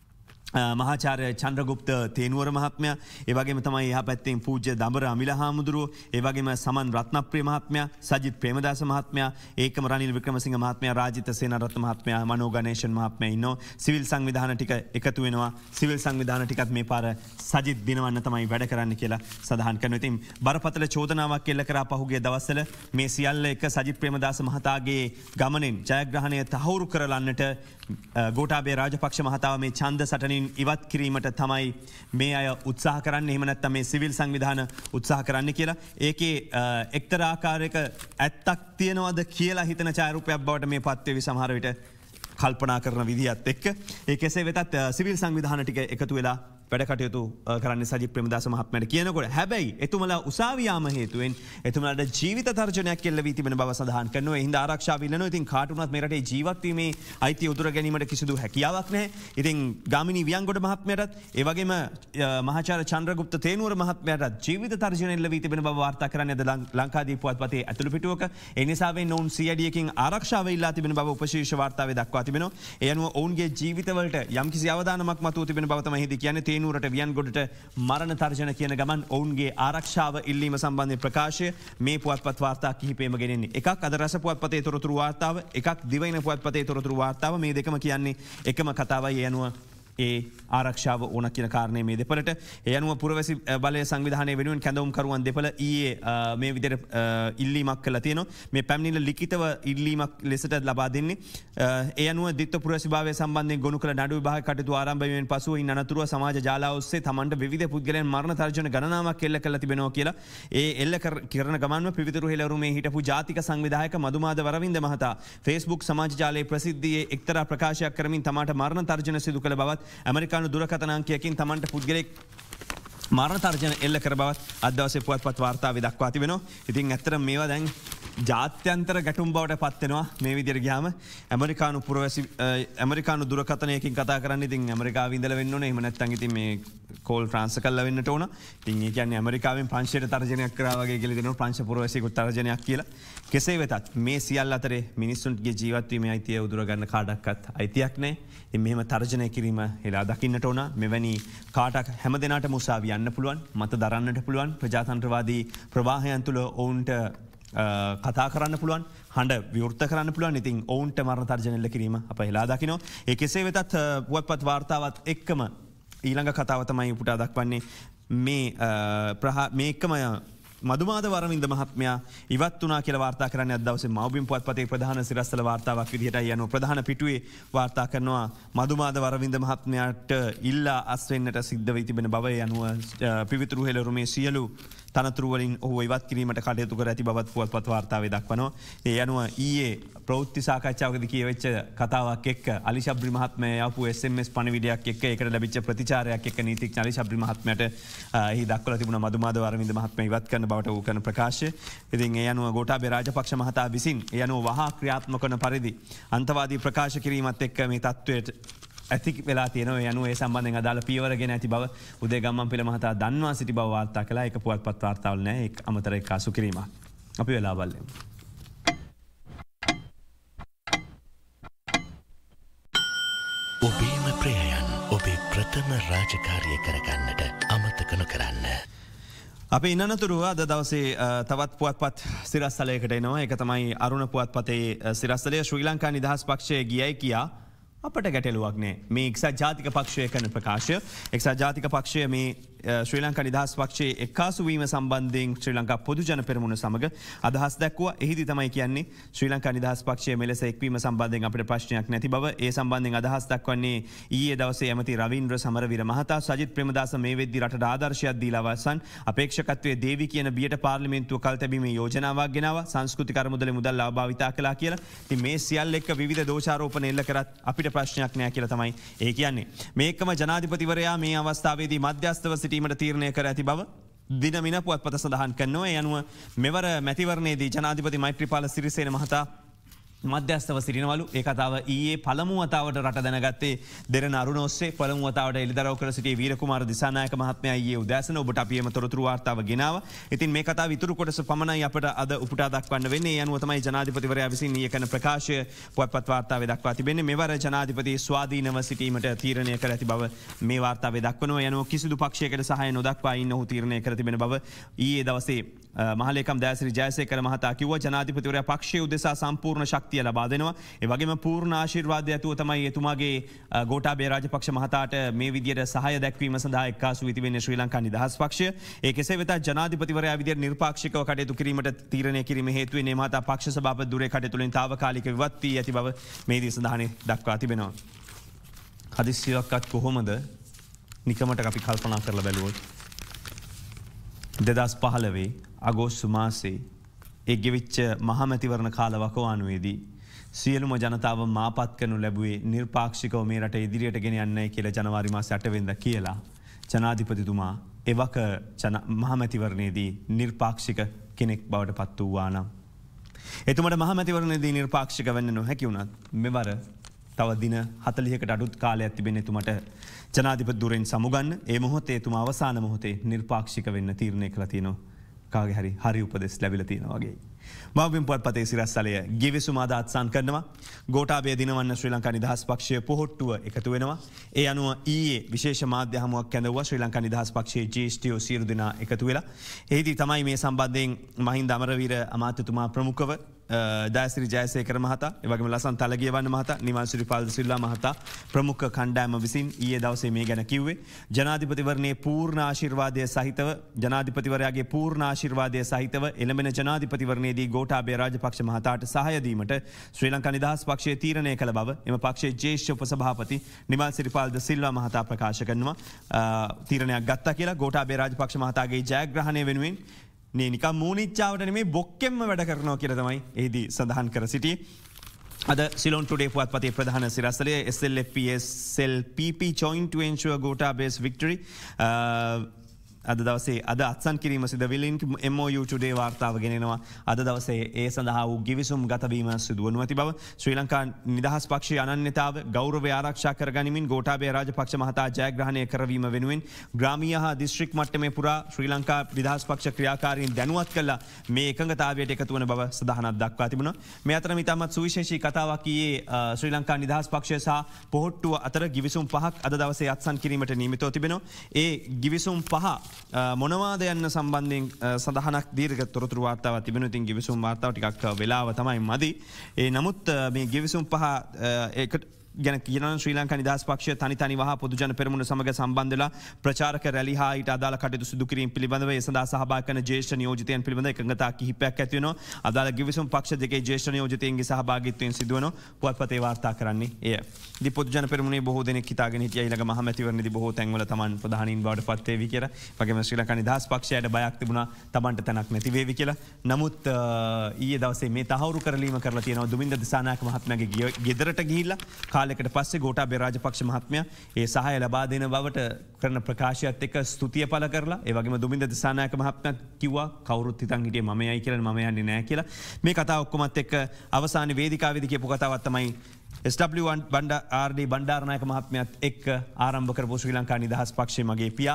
මහාචාර්ය චන්ද්‍රගුප්ත තේනුවර මහත්මයා ඒ වගේම තමයි එහා පැත්තෙන් පූජ්‍ය දඹර අමිල හාමුදුරුවෝ ඒ වගේම සමන් රත්නප්‍රිය මහත්මයා සජිත් ප්‍රේමදාස මහත්මයා ඒකම රනිල් වික්‍රමසිංහ මහත්මයා රාජිත සේනාරත්න මහත්මයා මනෝ ගණේෂන් මහත්මයා ඉන්නවා සිවිල් සංවිධාන ටික එකතු වෙනවා සිවිල් සංවිධාන ටිකත් මේ පාර සජිත් දිනවන්න තමයි වැඩ කරන්න කියලා සඳහන් කරනවා. ඉතින් බරපතල චෝදනාවක් එල්ල කරා පහුගිය දවස්වල මේ සියල්ල එක සජිත් ප්‍රේමදාස මහතාගේ ගමනෙන් ජයග්‍රහණය තහවුරු කරලන්නට ගෝඨාභය රාජපක්ෂ මහතාව මේ ඡන්ද සටනින් ඉවත් කිරීමට තමයි මේ අය උත්සාහ කරන්නේ. එහෙම නැත්නම් මේ සිවිල් සංවිධාන උත්සාහ කරන්න කියලා. ඒකේ එක්තරා ආකාරයක ඇත්තක් තියනවද කියලා හිතන ඡායාරූපයක් බවට මේ පත්වෙවි සමහර විට කල්පනා කරන විදිහත් එක්ක. ඒ කෙසේ වෙතත් සිවිල් සංවිධාන ටික එකතු වෙලා වැඩ කටයුතු කරන්න සජිත් ප්‍රේමදාස මහත්මයාට කියනකොට හැබැයි එතුමලා උසාවි යාම හේතුවෙන් එතුමලාට ජීවිත තර්ජනයක් එල්ල වී තිබෙන බව සඳහන් කරනවා. ඒ හින්දා ආරක්ෂාව ඉල්ලනවා. ඉතින් කාට වුණත් මේ රටේ ජීවත් වීමේ අයිතිය උදුර ගැනීමට කිසිදු හැකියාවක් නැහැ. ඉතින් ගාමිණී වියන්ගොඩ මහත්මයාටත් ඒ වගේම මහාචාර්ය චන්ද්‍රගුප්ත තේනුවර මහත්මයාටත් ජීවිත තර්ජන එල්ල වී තිබෙන බව වාර්තා කරන්නේ අද ලංකාදීප පුවත්පතේ ඇතුළු පිටුවක. ඒ නිසා වෙන ඔවුන් CID-යකින් ආරක්ෂාව ඉල්ලා තිබෙන බව උපශීර්ෂ වාර්තාවේ දක්වා තිබෙනවා. ඒ අනුව ඔවුන්ගේ ජීවිතවලට යම්කිසි අවදානමක් මතුව තිබෙන බව තමයි හිදී කියන්නේ. තේනුවරට වියන්ගොඩට මරණ තර්ජන කියන ගමන් ඔවුන්ගේ ආරක්ෂාව ඉල්ලීම සම්බන්ධ ප්‍රකාශය මේ පුවත්පත් වාර්තා කිහිපයම ගෙනෙන්නේ. එකක් අද රස පුවත්පතේ තොරතුරු වාර්තාව, එකක් දිවයින පුවත්පතේ තොරතුරු වාර්තාව. මේ දෙකම කියන්නේ එකම කතාවයි. ඒ අනුව ඒ ආරක්ෂාව ඕන කියන කාරණය මේ දෙපළට. ඒ අනුව පුරවැසි බලය සංවිධානය වෙනුවෙන් කැඳවුම්කරුවන් දෙපළ ඊයේ මේ විදිහට ඉල්ලීමක් කළා තියෙනවා. මේ පැමිණිල්ල ලිඛිතව ඉල්ලීමක් ලෙසට ලබා දෙන්නේ. ඒ අනුව දිත්ත පුරවැසි භාවය සම්බන්ධයෙන් ගොනු කළ නඩු විභාග කටයුතු ආරම්භ වීමෙන් පසුව ඉන් අනතුරුව සමාජ ජාලාව ඔස්සේ තමන්ට විවිධ පුද්ගලයන් මරණ තර්ජන ගණනාවක් එල්ල කළා තිබෙනවා කියලා. ඒ එල්ල කරන ගමන්ම පිවිතුරු හෙළරුමේ හිටපු ජාතික සංවිධායක මදුමාද වරවින්ද මහතා Facebook සමාජ ජාලයේ ප්‍රසිද්ධියේ එක්තරා ප්‍රකාශයක් කරමින් තමාට මරණ තර්ජන සිදු කළ බවත් ඇමරිකානු දුරකථන අංකයකින් තමන්ට පුද්ගලෙක් මරණ තර්ජන එල්ල කර බවත් අද දවසේ පුවත්පත් වාර්තාවේ දක්වා තිබෙනවා. ඉතින් ඇත්තටම මේවා දැන් ජාත්‍යන්තර ගැටුම් බවට පත් වෙනවා මේ විදිහට ගියාම. ඇමරිකානු පුරවැසි ඇමරිකානු දුරකථනයකින් කතා කරන්නේ ඉතින් ඇමරිකාවේ ඉඳලා වෙන්න ඕනේ. එහෙම නැත්නම් ඉතින් මේ කෝල් ට්‍රාන්ස්ෆර් කරලා වෙන්නට ඕන. ඉතින් ඒ කියන්නේ ඇමරිකාවෙන් ප්‍රංශයට තර්ජනයක් කරා වගේ කියලා දෙනවා. ප්‍රංශ පුරවැසියෙකුට තර්ජනයක් කියලා. කෙසේ වෙතත් මේ සියල්ල අතරේ මිනිස්සුන්ගේ ජීවත් වීමේ අයිතිය උදුර ගන්න කාටවත් අයිතියක් නැහැ. ඉතින් මෙහෙම තර්ජනය කිරීම හෙලා දකින්නට ඕන. මෙවැනි කාටක් හැම දිනකටම උසාවි යන්න පුළුවන්, මත දරන්නට පුළුවන්. ප්‍රජාතන්ත්‍රවාදී ප්‍රවාහයන් තුළ ඔවුන්ට කතා කරන්න පුළුවන්, හඬ විවෘත කරන්න පුළුවන්. ඉතින් ඔවුන්ට මරණ තර්ජන එල්ල කිරීම අප හෙලා දකිනවා. ඒ කෙසේ වෙතත් පුවත්පත් වාර්තාවත් එක්කම ඊළඟ කතාව තමයි උපුටා දක්වන්නේ මේ එක්කම මදුමාද වරවින්ද මහත්මයා ඉවත් වුණා කියලා වාර්තා කරන්නේ අද දවසේ මව්බිම් පුවත්පතේ ප්‍රධාන සිරස්තල වාර්තාවක් විදිහටයි යනවා. ප්‍රධාන පිටුවේ වාර්තා කරනවා මදුමාද වරවින්ද මහත්මයාට ඉල්ලා අස් වෙන්නට සිද්ධ වෙයි තිබෙන බව. යනුව පිවිතුරු හෙළරුමේ සියලු තනතුරු වලින් ඔහු ඉවත් කිරීමට කටයුතු කර ඇති බවත් පුවත්පත් වාර්තාවේ දක්වනවා. ඒ අනුව ඊයේ ප්‍රවෘත්ති සාකච්ඡාවකදී කියවෙච්ච කතාවක් එක්ක අලි ශබ්රි මහත්මයා යපු SMS පණිවිඩයක් එක්ක ඒකට ලැබිච්ච ප්‍රතිචාරයක් එක්ක නීතිඥ අලි ශබ්රි මහත්මයාට එහි දක්වලා තිබුණා මදුමාද වරවින්ද මහත්මයා ඉවත් කරන බවට වූ කරන ප්‍රකාශය. ඉතින් ඒ අනුව ගෝඨාභය රාජපක්ෂ මහතා විසින් ඒ අනුව වහා ක්‍රියාත්මක වන පරිදි අන්තවාදී ප්‍රකාශ කිරීමත් එක්ක මේ තත්ත්වයට ඇති වෙලා තියෙන යනු ඒ සම්බන්ධයෙන් අදාළ පියවරගෙන ඇති බව උදේ ගම්මන්පිල මහතා දන්වා සිටි බව වාර්තා කළා. ඒක පුවත්පත් වාර්තාවල නෑ. ඒක අමතර එක්කාසු කිරීමක්. අපි වෙලා බලමු. ඔබේම ප්‍රයයන් ඔබේ ප්‍රථම රාජකාරිය කරගන්නට අමතක නොකරන්න. අපි ඉන්නතුරුව අද දවසේ තවත් පුවත්පත් සිරස්සලයකට එනවා. එක තමයි අරුණ පුවත්පතේ සිරස්සලය ශ්‍රී ලංකා නිදහස් පක්ෂය ගියයි කියා අපට ගැටලුවක් නෑ. මේ එක්සත් ජාතික පක්ෂය කරන ප්‍රකාශය එක්සත් ජාතික පක්ෂය මේ ශ්‍රී ලංකා නිදහස් පක්ෂයේ එක්කාසු වීම සම්බන්ධයෙන් ශ්‍රී ලංකා පොදු ජන පෙරමුණ සමග අදහස් දැක්වුවා. එහිදී තමයි කියන්නේ ශ්‍රී ලංකා නිදහස් පක්ෂයේ මෙලෙස එක්වීම සම්බන්ධයෙන් අපිට ප්‍රශ්නයක් නැති බව. ඒ සම්බන්ධයෙන් අදහස් දක්වන්නේ ඊයේ දවසේ ඇමති රවීන්ද්‍ර සමරවීර මහතා සජිත් ප්‍රේමදාස මේ වෙද්දී රටට ආදර්ශයක් දීලා අවසන් අපේක්ෂකත්වයේ දේවි කියන බියට පාර්ලිමේන්තුව කල් තැබීමේ යෝජනාවක් ගෙනාවා. සංස්කෘතික අරමුදල මුදල් ලාභාවිතා කළා කියලා. ඉතින් මේ සියල්ල එක්ක විවිධ දෝෂාරෝපණ එල්ල කරත් අපිට ප්‍රශ්නයක් නෑ කියලා තමයි ඒ කියන්නේ. මේකම ජනාධිපතිවරයා මේ අවස්ථාවේදී මධ්‍යස්ථව සිටීමට තීරණය කර ඇති බව දිනමින පුවත්පත සඳහන් කරනවා. ඒ අනුව මෙවර මැතිවරණයේදී ජනාධිපති මෛත්‍රීපාල සිරිසේන මහතා මධ්‍යස්ථව සිටිනවලු. ඒ කතාව ඊයේ පළමු වතාවට රට දැනගත්තේ දෙරණ අරුණ ඔස්සේ. පළමු වතාවට එළිදරව් කර සිටියේ වීරකුමාර දිසානායක මහත්මයා ඊයේ උදෑසන ඔබට අපි එම තොරතුරු වාර්තාව ගෙනාවා. ඉතින් මේ කතාව ඉතුරු කොටස පමණයි අපට අද උපුටා දක්වන්න වෙන්නේ. ඒ අනුව තමයි ජනාධිපතිවරයා විසින් ඊයේ කරන ප්‍රකාශය පුවත්පත් වාර්තාවේ දක්වා තිබෙන්නේ. මෙවර ජනාධිපති ස්වාධීනව සිටීමට තීරණය කර ඇති බව මේ වාර්තාවේ දක්වනවා. යනුව කිසිදු පක්ෂයකට සහාය නොදක්වා ඉන්න ඔහු තීරණය කර තිබෙන බව ඊයේ දවසේ මහලේකම් දෑසිරි ජයසේකර මහතා කිව්වා. ජනාධිපතිවරයා පක්ෂයේ උදෙසා සම්පූර්ණ ශක්තිය ලබා දෙනවා. ඒ වගේම පූර්ණ ආශිර්වාදය ඇතුව තමයි එතුමාගේ ගෝඨාභය රාජපක්ෂ මහතාට මේ විදියට සහාය දැක්වීම සඳහා එක්කාසු වී තිබෙන්නේ ශ්‍රී ලංකා නිදහස් පක්ෂය. ඒ කෙසේ වෙතත් ජනාධිපතිවරයා විදියට නිර්පාක්ෂිකව කටයුතු කිරීමට තීරණය කිරීම හේතුවෙන් මේ මහතා පක්ෂ සභාපති ධුරේ කටයුතු වලින් తాවකාලික විවත් වී ඇති බව මේදී සඳහන් දක්වා තිබෙනවා. හදිස්සියක්වත් කොහොමද නිකමට අපි කල්පනා කරලා බැලුවොත් 2015 අගෝස්තු මාසේ ඒ ගෙවිච්ච මහමැතිවරණ කාල වකවානුවේදී සියලුම ජනතාව මාපත් කරනු ලැබුවේ නිර්පාක්ෂිකව මේ රට ඉදිරියට ගෙන යන්නයි කියලා ජනවාරි මාසේ 8 වෙනිදා කියලා ජනාධිපතිතුමා එවක මහමැතිවරණයේදී නිර්පාක්ෂික කෙනෙක් බවට පත් වූවා නම් එතුමට මහමැතිවරණයේදී නිර්පාක්ෂික වෙන්න නොහැකි වුණත් මෙවර තව දින 40කට අඩුත් කාලයක් තිබෙන එතුමට ජනාධිපති ධුරෙන් සමුගන්න ඒ මොහොතේ එතුමා අවසාන මොහොතේ නිර්පාක්ෂික වෙන්න තීරණය කළා තියෙනවා. කාගේ හරි උපදෙස් ලැබිලා තියෙනවා වගේ. මව්බිම් පුවත්පතේ සිරස්සලය ගිවිසුම අද අත්සන් කරනවා. ගෝඨාභය දිනවන්න ශ්‍රී ලංකා නිදහස් පක්ෂය පොහොට්ටුව එකතු වෙනවා. ඒ අනුව ඊයේ විශේෂ මාධ්‍ය හමුවක් කැඳවුවා ශ්‍රී ලංකා නිදහස් පක්ෂයේ ජ්‍යෙෂ්ඨයෝ සියලු දෙනා එකතු වෙලා. එහිදී තමයි මේ සම්බන්ධයෙන් මහින්ද අමරවීර අමාත්‍යතුමා ප්‍රමුඛව දෑසිරි ජයසේකර මහතා එවගේම ලසන් තලගියවන්න මහතා නිමල් සිරිපාල් සිල්වා මහතා ප්‍රමුඛ කණ්ඩායම විසින් ඊයේ දවසේ මේ ගැන කිව්වේ. ජනාධිපතිවරණයේ පූර්ණ ආශිර්වාදය සහිතව ජනාධිපතිවරයාගේ පූර්ණ ආශිර්වාදය සහිතව එළඹෙන ජනාධිපතිවරණයේදී ගෝඨාභය රාජපක්ෂ මහතාට සහාය දීමට ශ්‍රී ලංකා නිදහස් පක්ෂය තීරණය කළ බව එම පක්ෂයේ ජ්‍යෙෂ්ඨ උපසභාපති නිමල් සිරිපාල් සිල්වා මහතා ප්‍රකාශ කරනවා. තීරණයක් ගත්තා කියලා ගෝඨාභය රාජපක්ෂ මහතාගේ ජයග්‍රහණය වෙනුවෙන් නිකම් මූනිච්චාවට නෙමේ බොක්කෙම්ම වැඩ කරනවා කියලා තමයි එහිදී සඳහන් කර සිටියේ. අද සිලොන් ටුඩේ පුවත්පතේ ප්‍රධාන සිරස්තලය SLP joint to ensure Gotabay's victory. අද දවසේ අද අත්සන් කිරීම සිද විලින්ක් MOU ටුඩේ වාර්තාව ගෙනෙනවා. අද දවසේ ඒ සඳහා වූ ගිවිසුම් ගතවීම සිදුවනු ඇති බව ශ්‍රී ලංකා නිදහස් පක්ෂයේ අනන්‍යතාව ගෞරවය ආරක්ෂා කරගනිමින් ගෝඨාභය රාජපක්ෂ මහතා ජයග්‍රහණය කරවීම වෙනුවෙන් ග්‍රාමීය හා දිස්ත්‍රික් මට්ටමේ පුරා ශ්‍රී ලංකා නිදහස් පක්ෂ ක්‍රියාකාරීන් දැනුවත් කළා මේ එකඟතාවයට එකතු වන බව සඳහනක් දක්වා තිබුණා. මේ අතර මිතමත් සුවිශේෂී කතාවක් ඊයේ ශ්‍රී ලංකා නිදහස් පක්ෂය සහ පොහොට්ටුව අතර ගිවිසුම් පහක් අද දවසේ අත්සන් කිරීමට නියමිතව තිබෙනවා. ඒ ගිවිසුම් පහ මොනවාද යන්න සම්බන්ධයෙන් සඳහනක් දීර්ඝ තොරතුරු වාර්තාවක් තිබෙනවා. ඉතින් ගිවිසුම් වාර්තාව ටිකක් වෙලාව තමයි මදි. ඒ නමුත් මේ ගිවිසුම් පහ ඒකට ගැන කියන ශ්‍රී ලංකා නිදහස් පක්ෂය තනි වහ පොදු ජන පෙරමුණ සමග සම්බන්ධ වෙලා ප්‍රචාරක රැලි හා ඊට අදාළ කටයුතු සිදු කිරීම පිළිබඳව ඒ සඳහා සහභාගී වන ජ්‍යෙෂ්ඨ නියෝජිතයන් පිළිබඳව එකඟතා කිහිපයක් ඇති වෙනවා. අදාළ ගිවිසුම් පක්ෂ දෙකේ ජ්‍යෙෂ්ඨ නියෝජිතයන්ගේ සහභාගීත්වයෙන් සිදුවන පුවත්පතේ වාර්තා කරන්නේ එය. ඉතින් පොදු ජන පෙරමුණේ බොහෝ දෙනෙක් හිතාගෙන හිටියා ඊළඟ මහමැතිවරණයේදී බොහෝ තැන්වල තමන් ප්‍රධානීන් බවට පත් වේවි කියලා. වගේම ශ්‍රී ලංකා නිදහස් පක්ෂයට බයක් තිබුණා තමන්ට තැනක් නැති වේවි කියලා. නමුත් ඊයේ දවසේ මේ තහවුරු කරලීම කරලා තියෙනවා. දුමින්ද දිසානායක මහත්මයාගේ ගෙදරට ගිහිල්ලා කාලෙකට පස්සේ ගෝඨාභය රාජපක්ෂ මහත්මයා ඒ සහාය ලබා දෙන බවට කරන ප්‍රකාශයත් එක්ක ස්තුතිය පළ කරලා ඒ වගේම දුමින්ද දිසානායක මහත්මයා කිව්වා කවුරුත් හිතන් හිටියේ මම යයි කියලා මම යන්නේ නැහැ කියලා. මේ කතාව ඔක්කොමත් එක්ක අවසානයේ වේදිකාවේදී කියපු කතාවක් තමයි SW1 RD බණ්ඩාරනායක මහත්මයාත් එක්ක ආරම්භ කරපු ශ්‍රී ලංකා නිදහස් පක්ෂයේ මගේ පියා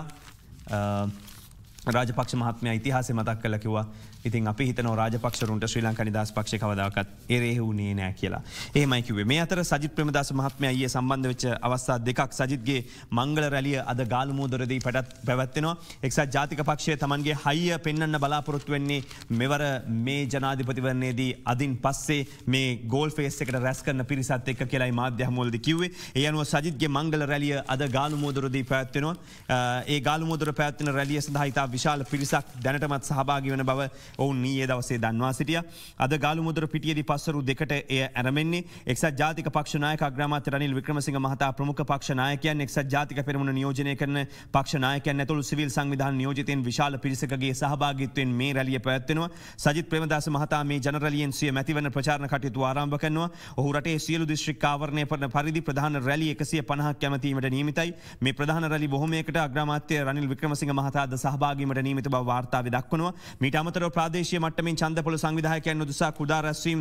රාජපක්ෂ මහත්මයා ඉතිහාසය මතක් කරලා කිව්වා ඉතින් අපි හිතනවා රාජපක්ෂරුන්ට ශ්‍රී ලංකා නිදහස් පක්ෂය කවදාකවත් එරෙහි වුණේ නැහැ කියලා. එහෙමයි කිව්වේ. මේ අතර සජිත් ප්‍රේමදාස මහත්මයා ඊයේ සම්බන්ධ වෙච්ච අවස්ථා දෙකක් සජිත්ගේ මංගල රැළිය අද ගාලුමුදරදී පැවැත්වෙනවා. එක්සත් ජාතික පක්ෂය තමන්ගේ හයිය පෙන්වන්න බලාපොරොත්තු වෙන්නේ මෙවර මේ ජනාධිපතිවරණයේදී අදින් පස්සේ මේ ගෝල් ෆේස් එකට රැස් කරන පිරිසත් එක්ක කියලායි මාධ්‍ය හමුවලදී කිව්වේ. ඒ අනුව සජිත්ගේ මංගල රැළිය අද ගාලුමුදරදී පැවැත්වෙනවා. ඒ ගාලුමුදර පැවැත්වෙන රැළිය සඳහා ඉතා විශාල පිරිසක් දැනටමත් සහභාගී වෙන බව ඔවුන් ඊයේ දවසේ දන්වා සිටියා. අද ගාලුමුදර පිටියේදී පස්වරු දෙකට එය ආරම්භෙන්නේ. එක්සත් ජාතික පක්ෂ නායක අග්‍රාමාත්‍ය රනිල් වික්‍රමසිංහ මහතා ප්‍රමුඛ පක්ෂ නායකයන් එක්සත් ජාතික පෙරමුණ නියෝජනය කරන පක්ෂ නායකයන් ඇතුළු සිවිල් සංවිධාන නියෝජිතයින් විශාල පිරිසකගේ සහභාගීත්වයෙන් මේ රැළිය පැවැත්වෙනවා. සජිත් ප්‍රේමදාස මහතා මේ ජන රැළියෙන් සිය මැතිවරණ ප්‍රචාරණ කටයුතු ආරම්භ කරනවා. ඔහු රටේ සියලු දිස්ත්‍රික් ආවරණය කරන පරිදි ප්‍රධාන රැළි 150ක් කැමැතීමට නියමිතයි. මේ ප්‍රධාන රැළි බොහොමයකට අග්‍රාමාත්‍ය රනිල් වික්‍රමසිංහ මහතා ද සහභාගී වීමට නියමිත බව වාර්තාවේ දක්වනවා. මීට අමතරව ප්‍රාදේශීය මට්ටමින් ඡන්දපොළ සංවිධායකයන් උදෙසා කුඩා රැස්වීම්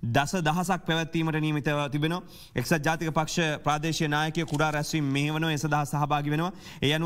දහසක් පැවැත්වීමට නියමිතව තිබෙනවා. එක්සත් ජාතික පක්ෂ ප්‍රාදේශීය නායකයෝ කුඩා රැස්වීම් මෙහෙවනවා. ඒ සඳහා සහභාගී වෙනවා. ඒ අනුව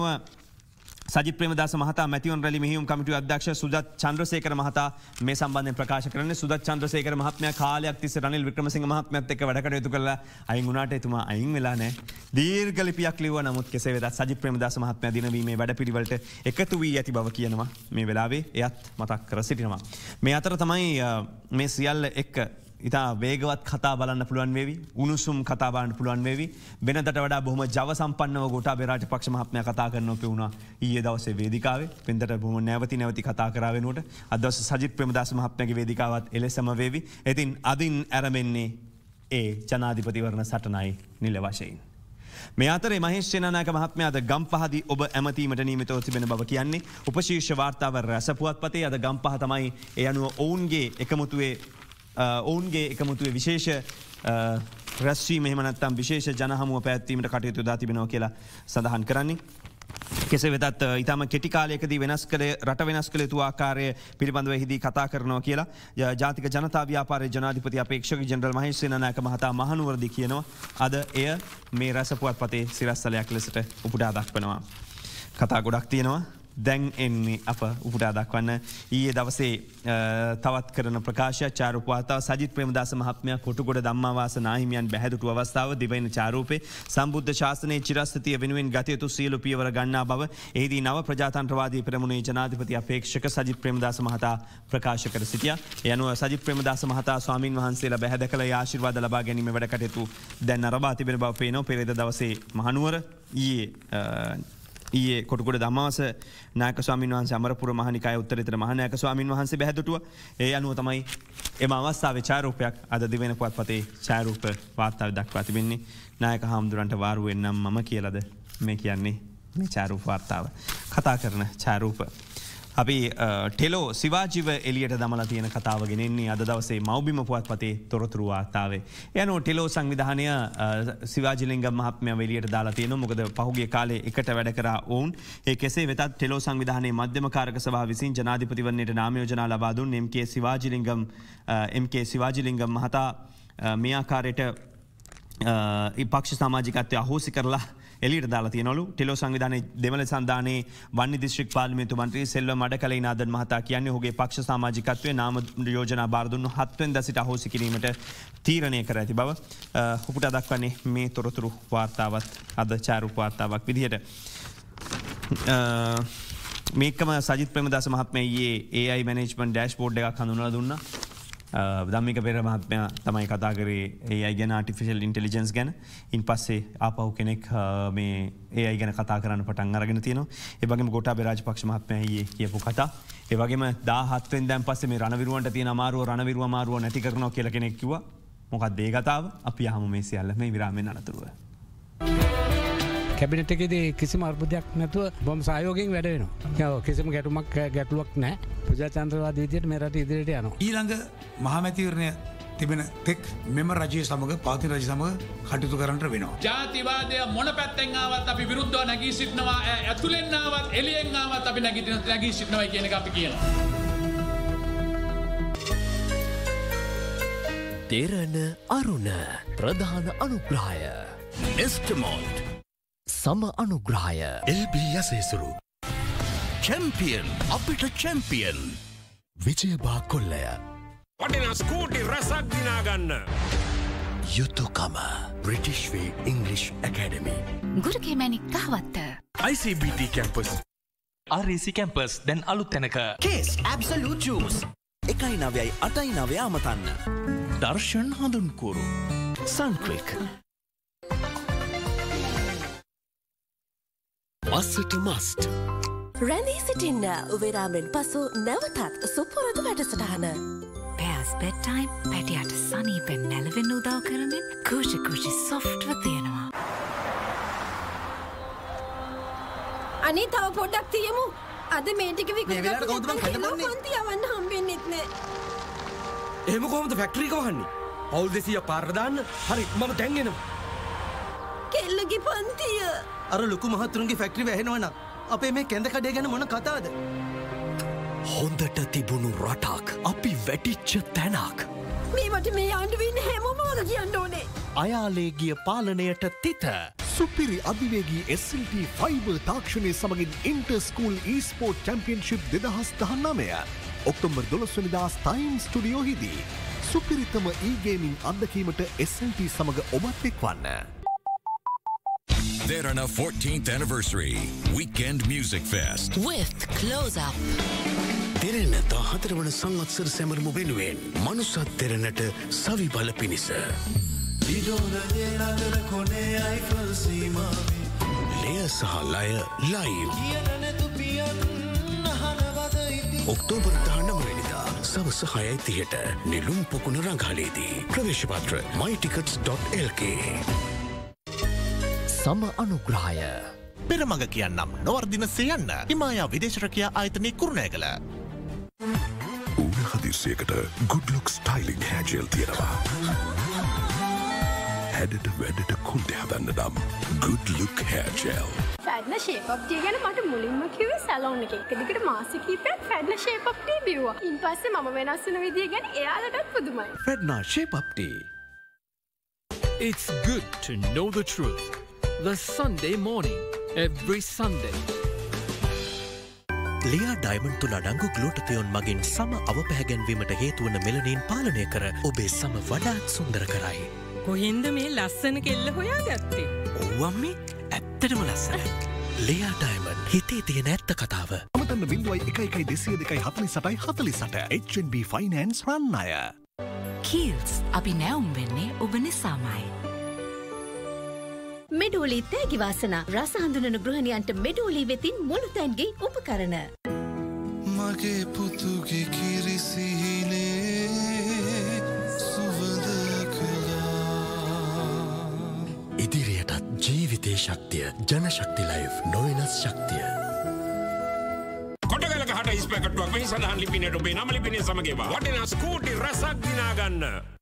සජිත් ප්‍රේමදාස මහතා මැතිවරණ රැලි මෙහෙයුම් කමිටුවේ අධ්‍යක්ෂ සුජත් චන්ද්‍රසේකර මහතා මේ සම්බන්ධයෙන් ප්‍රකාශ කරන්නේ. සුජත් චන්ද්‍රසේකර මහත්මයා කාලයක් තිස්සේ රනිල් වික්‍රමසිංහ මහත්මයාත් එක්ක වැඩ කටයුතු කළා. අයින් වුණාට එතුමා අයින් වෙලා නැහැ. දීර්ඝ ලිපියක් ලිව්වා. නමුත් කෙසේ වෙතත් සජිත් ප්‍රේමදාස මහත්මයා දිනවීමේ වැඩපිළිවෙලට එකතු වී ඇති බව කියනවා. මේ වෙලාවේ එයත් මතක් කර සිටිනවා. මේ අතර තමයි මේ සියල්ල එක්ක ඉතා වේගවත් කතා බලන්න පුළුවන් වේවි. උණුසුම් කතා බලන්න පුළුවන් වේවි. වෙනදට වඩා බොහොම ජව සම්පන්නව ගෝඨාභය රාජපක්ෂ මහත්මයා කතා කරනවා පෙවුණා ඊයේ දවසේ වේදිකාවේ. වෙනදට බොහොම නැවති කතා කරා වෙනුවට අද දවසේ සජිත් ප්‍රේමදාස මහත්මයාගේ වේදිකාවත් එලෙසම වේවි. ඉතින් අදින් ආරම්භෙන්නේ ඒ ජනාධිපතිවරණ සටනයි නිල වශයෙන්. මේ අතරේ මහේෂ් සේනානායක මහත්මයා අද ගම්පහදී ඔබ ඇමතීමට නියමිතව තිබෙන බව කියන්නේ. උපශීර්ෂ වාර්තාව රැස පුවත්පතේ අද ගම්පහ තමයි ඒ අනුව ඔවුන්ගේ එකමුතුවේ විශේෂ රැස්වීම එහෙම නැත්නම් විශේෂ ජනහමුව පැවැත්වීමට කටයුතු යොදා තිබෙනවා කියලා සඳහන් කරන්නේ. කෙසේ වෙතත් ඊටම කෙටි කාලයකදී රට වෙනස් කළ යුතු ආකාරය පිළිබඳව එහිදී කතා කරනවා කියලා ජාතික ජනතා ව්‍යාපාරයේ ජනාධිපති අපේක්ෂක ජෙනරල් මහේෂ් සේනානායක මහතා මහනුවරදී කියනවා. අද එය මේ රැස පුවත්පතේ සිරස්තලයක් ලෙසට උපුටා දක්වනවා. කතා ගොඩක් තියෙනවා. දැන් එන්නේ අප උපුටා දක්වන්න ඊයේ දවසේ තවත් කරන ප්‍රකාශය චාරුපවාර්තාව සජිත් ප්‍රේමදාස මහත්මයා කොටුගොඩ ධම්මාවාස නාහිමියන් බැහැදුටු අවස්ථාව දිවයින චාරූපේ සම්බුද්ධ ශාසනයේ චිරස්ථිතිය වෙනුවෙන් ගත යුතු සියලු පියවර ගන්නා බව එහිදී නව ප්‍රජාතන්ත්‍රවාදී පෙරමුණේ ජනාධිපති අපේක්ෂක සජිත් ප්‍රේමදාස මහතා ප්‍රකාශ කර සිටියා. ඒ අනුව සජිත් ප්‍රේමදාස මහතා ස්වාමින් වහන්සේලා බැහැදකලා ආශිර්වාද ලබා ගැනීම වැඩ කටයුතු දැන් ආරම්භ තිබෙන බව පේනවා. පෙරේද දවසේ මහනුවර ඊයේ කොටුගොඩ ධම්මාවාස නායක ස්වාමීන් වහන්සේ අමරපුර මහනිකාය උත්තරීතර මහානායක ස්වාමීන් වහන්සේ බැහැදුටුවා. ඒ අනුව තමයි එම අවස්ථාවේ ඡායාරූපයක් අද දිවෙන පුවත්පතේ ඡායාරූප වාර්තාවේ දක්වා තිබෙන්නේ. නායක හාමුදුරන්ට වාරු වෙන්නම් මම කියලාද මේ කියන්නේ මේ ඡායාරූප වාර්තාව. කතා කරන ඡායාරූප. අපි ටෙලෝ සිවාජිව එලියට දමලා තියෙන කතාව ගෙනෙන්නේ අද දවසේ මව්බිම පුවත්පතේ තොරතුරු වාර්තාවේ. යනෝ ටෙලෝ සංවිධානය සිවාජිලිංගම් මහත්මයාව එලියට දාලා තියෙනවා. මොකද පහුගිය කාලේ එකට වැඩ කරා ඔවුන්. ඒ කෙසේ වෙතත් ටෙලෝ සංවිධානයේ මධ්‍යම කාරක සභාව විසින් ජනාධිපතිවරණයට නාම යෝජනා ලබා දුන් MK සිවාජිලිංගම් මහතා මේ ආකාරයට පක්ෂ සමාජිකත්වය අහෝසි කරලා එලියට දාලා තියෙනවලු. ටෙලෝ සංවිධානයේ දෙමළ සන්ධානයේ වන්නි දිස්ත්‍රික් පාර්ලිමේන්තු මන්ත්‍රී සෙල්ව මඩකලේ නාදන් මහතා කියන්නේ ඔහුගේ පක්ෂ සමාජිකත්වයේ නාම යෝජනා බාර දුන්නු 7 වෙනිදා සිට අහෝසි කිරීමට තීරණය කර ඇති බව උපුටා දක්වන්නේ මේ තොරතුරු වාර්තාවත් අද ඡායාරූප වාර්තාවක් විදිහට. මේකම සජිත් ප්‍රේමදාස මහත්මයා ඊයේ AI මැනේජ්මන්ට් ඩෑෂ්බෝඩ් එකක් හඳුන්වලා දුන්නා. ධම්මික පෙර මහත්මයා තමයි කතා කරේ AI ගැන ආටිෆිෂල් ඉන්ටෙලිජන්ස් ගැන. ඉන් පස්සේ ආපහු කෙනෙක් මේ AI ගැන කතා කරන්න පටන් අරගෙන තියෙනවා. ඒ වගේම ගෝඨාභය රාජපක්ෂ මහත්මයා ඊයේ කියපු කතා. ඒ වගේම 17 වෙනිදාන් පස්සේ මේ රණවිරුවන්ට තියෙන රණවිරුව අමාරුව නැති කරනවා කියලා කෙනෙක් කිව්වා. මොකක්ද ඒ කතාව? අපි අහමු මේ සියල්ල මේ විරාමයෙන් අනතුරුව. කැබිනට් එකේදී කිසිම අර්බුදයක් නැතුව බොහොම සහයෝගයෙන් වැඩ වෙනවා. කිසිම ගැටලුවක් නැහැ. ප්‍රජාතන්ත්‍රවාදී විදියට මේ රට ඉදිරියට යනවා. ඊළඟ මහමැතිවරණය තිබෙන තෙක් මෙම රජය සමඟ පාතින රජ සමඟ කටයුතු කරන්නට වෙනවා. ජාතිවාදය මොන පැත්තෙන් ආවත් අපි විරුද්ධව නැගී සිටිනවා. ඇතුළෙන් ආවත් එළියෙන් ආවත් අපි නැගී සිටිනවා කියන එක අපි කියනවා. දෙරණ අරුණ ප්‍රධාන අනුග්‍රහය එස්ටමෝන්ට් සම අනුග්‍රහය එල්බී යසේසුරු චැම්පියන් අපිට චැම්පියන් විජයබා කොල්ලය වටිනා ස්කූටි රසක් දිනාගන්න යුතුකම British way English academy Guruge Manik Kahawatta ICBT campus REC campus දැන් අලුත් තැනක කේස් ඇබ්සලූට් ජූස් 1.9 අමතන්න දර්ශන් හඳුන්කුරු සන්ක්‍රික් මස්සට මස්ට් රැඳී සිටින්න උවේරාමෙන් පසු නැවතත් සුපුරුදු වැඩසටහන. පෑස් බෙඩ්ටයිම් පැටියට සනීපෙන් නැලවෙන්න උදව් කරමින් කුෂි සොෆ්ට්ව තියෙනවා. අනේ තව පොඩ්ඩක් තියමු. අද මේ ටික විකුණලා කොන්ති යවන්න හම්බෙන්නෙත් නෑ. එහෙම කොහොමද ෆැක්ටරි එක වහන්නේ? අවුල් 200 පාරට දාන්න. හරි මම දැන් එනවා. කෙල්ලගේ පන්තිය. අර ලොකු මහතුරුන්ගේ ෆැක්ටරි වැහෙනවා නම් අපේ මේ කැඳ කඩේ ගැන මොන කතාවද? හොඳට තිබුණු රටක් අපි වැටිච්ච තැනක්. මේවට මේ ආණ්ඩුවෙන් හැමෝම වග කියන්න ඕනේ. අයාලේ ගිය පාලනයට තිත. සුපිරි අධිවේගී SLT ෆයිබර් තාක්ෂණය සමගින් ඉන්ටර් ස්කූල් e-ස්පෝර්ට් චැම්පියන්ෂිප් 2019 ඔක්තෝබර් 12 වෙනිදා ස්ටයින් ස්ටුඩියෝහිදී සුපිරිතම e-ගේමින් අත්දැකීමට SLT සමග ඔබත් එක්වන්න. Derana 14th Anniversary Weekend Music Fest with Close Up. දෙරණ 14 වන සංවත්සර සැමරුම වෙනුවෙන් මනුසත් දෙරණට සවි බල පිණිස ලය සහ ලය ලයිව් ඔක්තෝබර් 19 වෙනිදා සවස 6:30ට නිලුම් පොකුණ රංගහලේදී ප්‍රවේශපත්‍ර mytickets.lk සම අනුග්‍රහය පෙරමඟ කියන්නම් නොවර්දින සයන්න හිමායා විදේශරකයා ආයතනය Kurunegala ඌන හදිසියකට good look styling hair gel තියෙනවා හැඩට වැඩට කුන්ඩ හදන්න නම් good look hair gel ෆැඩ්ලා ෂේප් අප් ටී ගැන මට මුලින්ම කිව්වේ සැලොන් එකේ. එක දිගට මාස කිහිපයක් ෆැඩ්ලා ෂේප් අප් ටී බිව්වා. ඊපස්සේ මම වෙනස් වෙන විදිය ගැන එයාලටත් පුදුමයි. ෆෙඩ්නා shape up tea It's good to know the truth. The Sunday morning, every Sunday. ලියා ඩයිමන්ඩ් තුල අඩංගු ග්ලූටතියෝන් මගින් සම අවපැහැගැන්වීමට හේතුවන මෙලනින් පාලනය කර ඔබේ සම වඩාත් සුන්දර කරයි. කොහෙන්ද මේ ලස්සන කෙල්ල හොයාගත්තේ? ඔව් අම්මේ ඇත්තටම ලස්සන. ලියා ඩයිමන්ඩ් හිතේ තියෙන ඇත්ත කතාව. අමතන්න 0112024848 HNB Finance රන් අය. කීල්ස් අපි නැවුම් වෙන්නේ ඔබ නිසාමයි. මෙඩෝලි තෑගි වාසනා රස හඳුනන ගෘහණියන්ට මෙඩෝලි වෙතින් මුළුතැන්ගේ උපකරණ. මගේ පුතුගේ කිරිසිහිනේ සුවඳ කළා ඉදිරියටත් ජීවිතේ ශක්තිය ජනශක්ති ලයිව් නොවෙනස් ශක්තිය කොටගලක හට ඉස්පැකටුවක් මෙහි සඳහන් ලිපිනයට ඔබේ නම ලිපිනය සමගේවා වටිනා ස්කූටි රසක් දිනාගන්න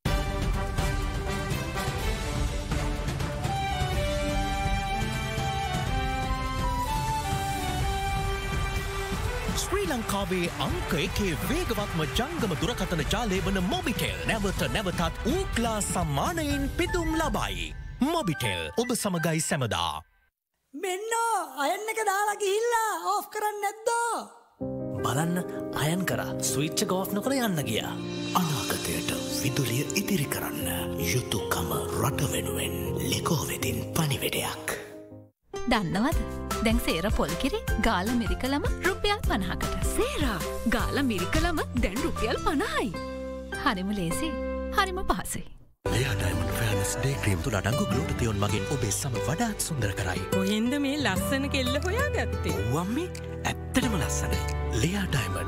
ශ්‍රී ලංකාවේ අංක එකේ වේගවත්ම ජංගම දුරකථන ජාලය වන මොබිටෙල් නැවතත් ඌක්ලා සම්මානයෙන් පිදුම් ලබයි. මොබිටෙල් ඔබ සමගයි සැමදා. මෙන්නෝ අයන්න එක දාලා ගිහිල්ලා ඕෆ් කරන්න නැද්දෝ? බලන්න අයන් කරා ස්විච් එක ඕෆ් නොකර යන්න ගියා. අනාගතයට විදුලිය ඉදිරි කරන්න යුතුයකම රට වෙනුවෙන් ලෙකෝ වෙතින් පණිවිඩයක්. දන්නවද? දැන් සේර පොල් කිරි ගාල මිරිකලම රුපියල් 50කට. සේරා ගාල මිරිකලම දැන් රුපියල් 50යි. හරිම ලේසි. හරිම පහසුයි. ලියා ඩයිමන්ඩ් ෆෙයාර්නස් ඩේ ක්‍රීම් තුල අඩංගු ග්ලූටතියෝන් මගින් ඔබේ සම වඩාත් සුන්දර කරයි. කොහෙන්ද මේ ලස්සන කෙල්ල හොයාගත්තේ? ඔව් අම්මේ ඇත්තටම ලස්සනයි. ලියා ඩයිමන්ඩ්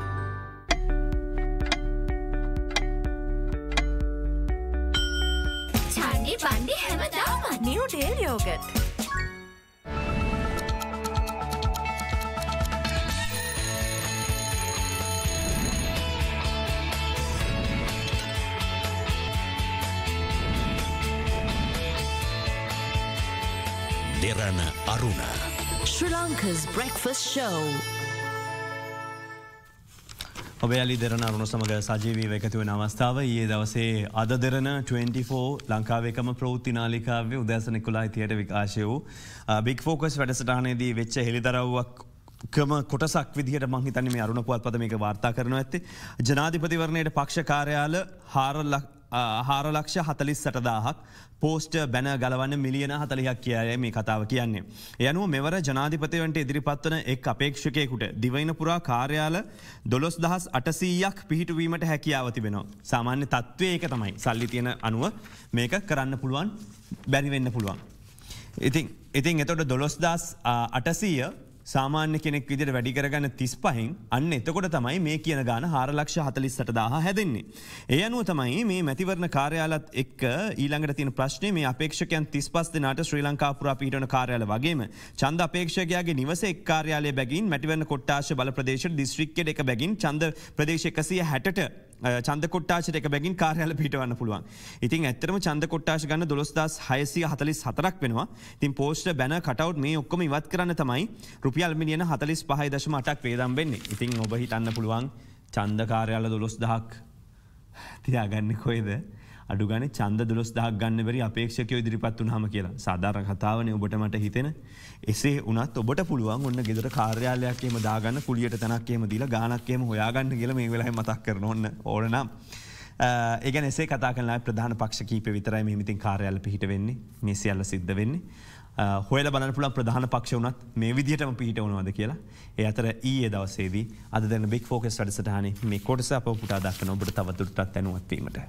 චානි බණ්ඩි හැමදාම New Dale yoghurt. Derana Aruna. Sri Lanka's breakfast show. ඔබේ අලි දෙරණ අරුණ සමග සජීවී එකතු වෙන අවස්ථාව ඊයේ දවසේ අද දෙරණ 24 ලංකාවේකම ප්‍රවෘත්ති නාලිකාවේ උදෑසන 11:30ට විකාශය වූ බිග් ෆෝකස් වැඩසටහනේදී වෙච්ච හෙළිදරව්වක් කම කොටසක් විදිහට මං හිතන්නේ මේ අරුණ පුවත්පත මේක වාර්තා කරනවා ඇත්තේ ජනාධිපතිවරණයට පක්ෂ කාර්යාල 4,48,000ක් පෝස්ට බැන ගලවන්න මිලියන 40ක් කියයි මේ කතාව කියන්නේ. ඒ අනුව මෙවර ජනාධිපතිවරණයට ඉදිරිපත් වන එක් අපේක්ෂකයෙකුට දිවයින පුරා කාර්යාල 12,800ක් පිහිටුවීමට හැකියාව තිබෙනවා. සාමාන්‍ය තත්ත්වය ඒක තමයි. සල්ලි තියෙන අනුව මේක කරන්න පුළුවන් බැරි වෙන්න පුළුවන්. ඉතින් එතකොට 12,800 සාමාන්‍ය කෙනෙක් විදිහට වැඩි කරගන්න 35න් අන්න එතකොට තමයි මේ කියන ගාන 4,48,000 හැදෙන්නේ. ඒ අනුව තමයි මේ මැතිවරණ කාර්යාලත් එක්ක ඊළඟට තියෙන ප්‍රශ්නේ මේ අපේක්ෂකයන් 35 දෙනාට ශ්‍රී ලංකා පුරා පිහිටවන කාර්යාල වගේම ඡන්ද අපේක්ෂකයාගේ නිවස එක් කාර්යාලය බැගින් මැතිවරණ කොට්ටාශ බල ප්‍රදේශ දිස්ත්‍රික්කයට එක බැගින් ඡන්ද ප්‍රදේශ 160ට ඡන්ද කොට්ටාශයට එක බැගින් කාර්යාල පිහිටවන්න පුළුවන්. ඉතින් ඇත්තටම ඡන්ද කොට්ටාශ ගන්න 12,644ක් වෙනවා. ඉතින් පෝස්ටර් බැනර් කටවුට් මේ ඔක්කොම ඉවත් කරන්න තමයි රුපියල් මිලියන 45.8ක් වේදම් වෙන්නේ. ඉතින් ඔබ හිතන්න පුළුවන් ඡන්ද කාර්යාල 12,000ක් තියාගන්නේ කොහෙද? අඩු ගානේ ඡන්ද 12,000ක් ගන්න බැරි අපේක්ෂකයෝ ඉදිරිපත් වුණාම කියලා. සාධාරණ කතාවනේ ඔබට මට හිතෙන. එසේ වුණත් ඔබට පුළුවන් ඔන්න ගෙදර කාර්යාලයක් එහෙම දාගන්න කුලියට තැනක් එහෙම දීලා ගානක් එහෙම හොයාගන්න කියලා මේ වෙලාවේ මතක් කරන ඕන නම්. ඒ කියන්නේ එසේ කතා කරන ප්‍රධාන පක්ෂ කීපෙ විතරයි මෙහෙම ඉතින් කාර්යාල පිහිට වෙන්නේ. මේ සියල්ල සිද්ධ වෙන්නේ. හොයලා බලන්න පුළුවන් ප්‍රධාන පක්ෂ වුණත් මේ විදිහටම පිහිට වුණාද කියලා. ඒ අතර ඊයේ දවසේදී අද දැන් බිග් ෆෝකස් වැඩසටහනේ මේ කොටස අපව පුටා දක්වන ඔබට තවදුරටත් දැනුවත් වීමට.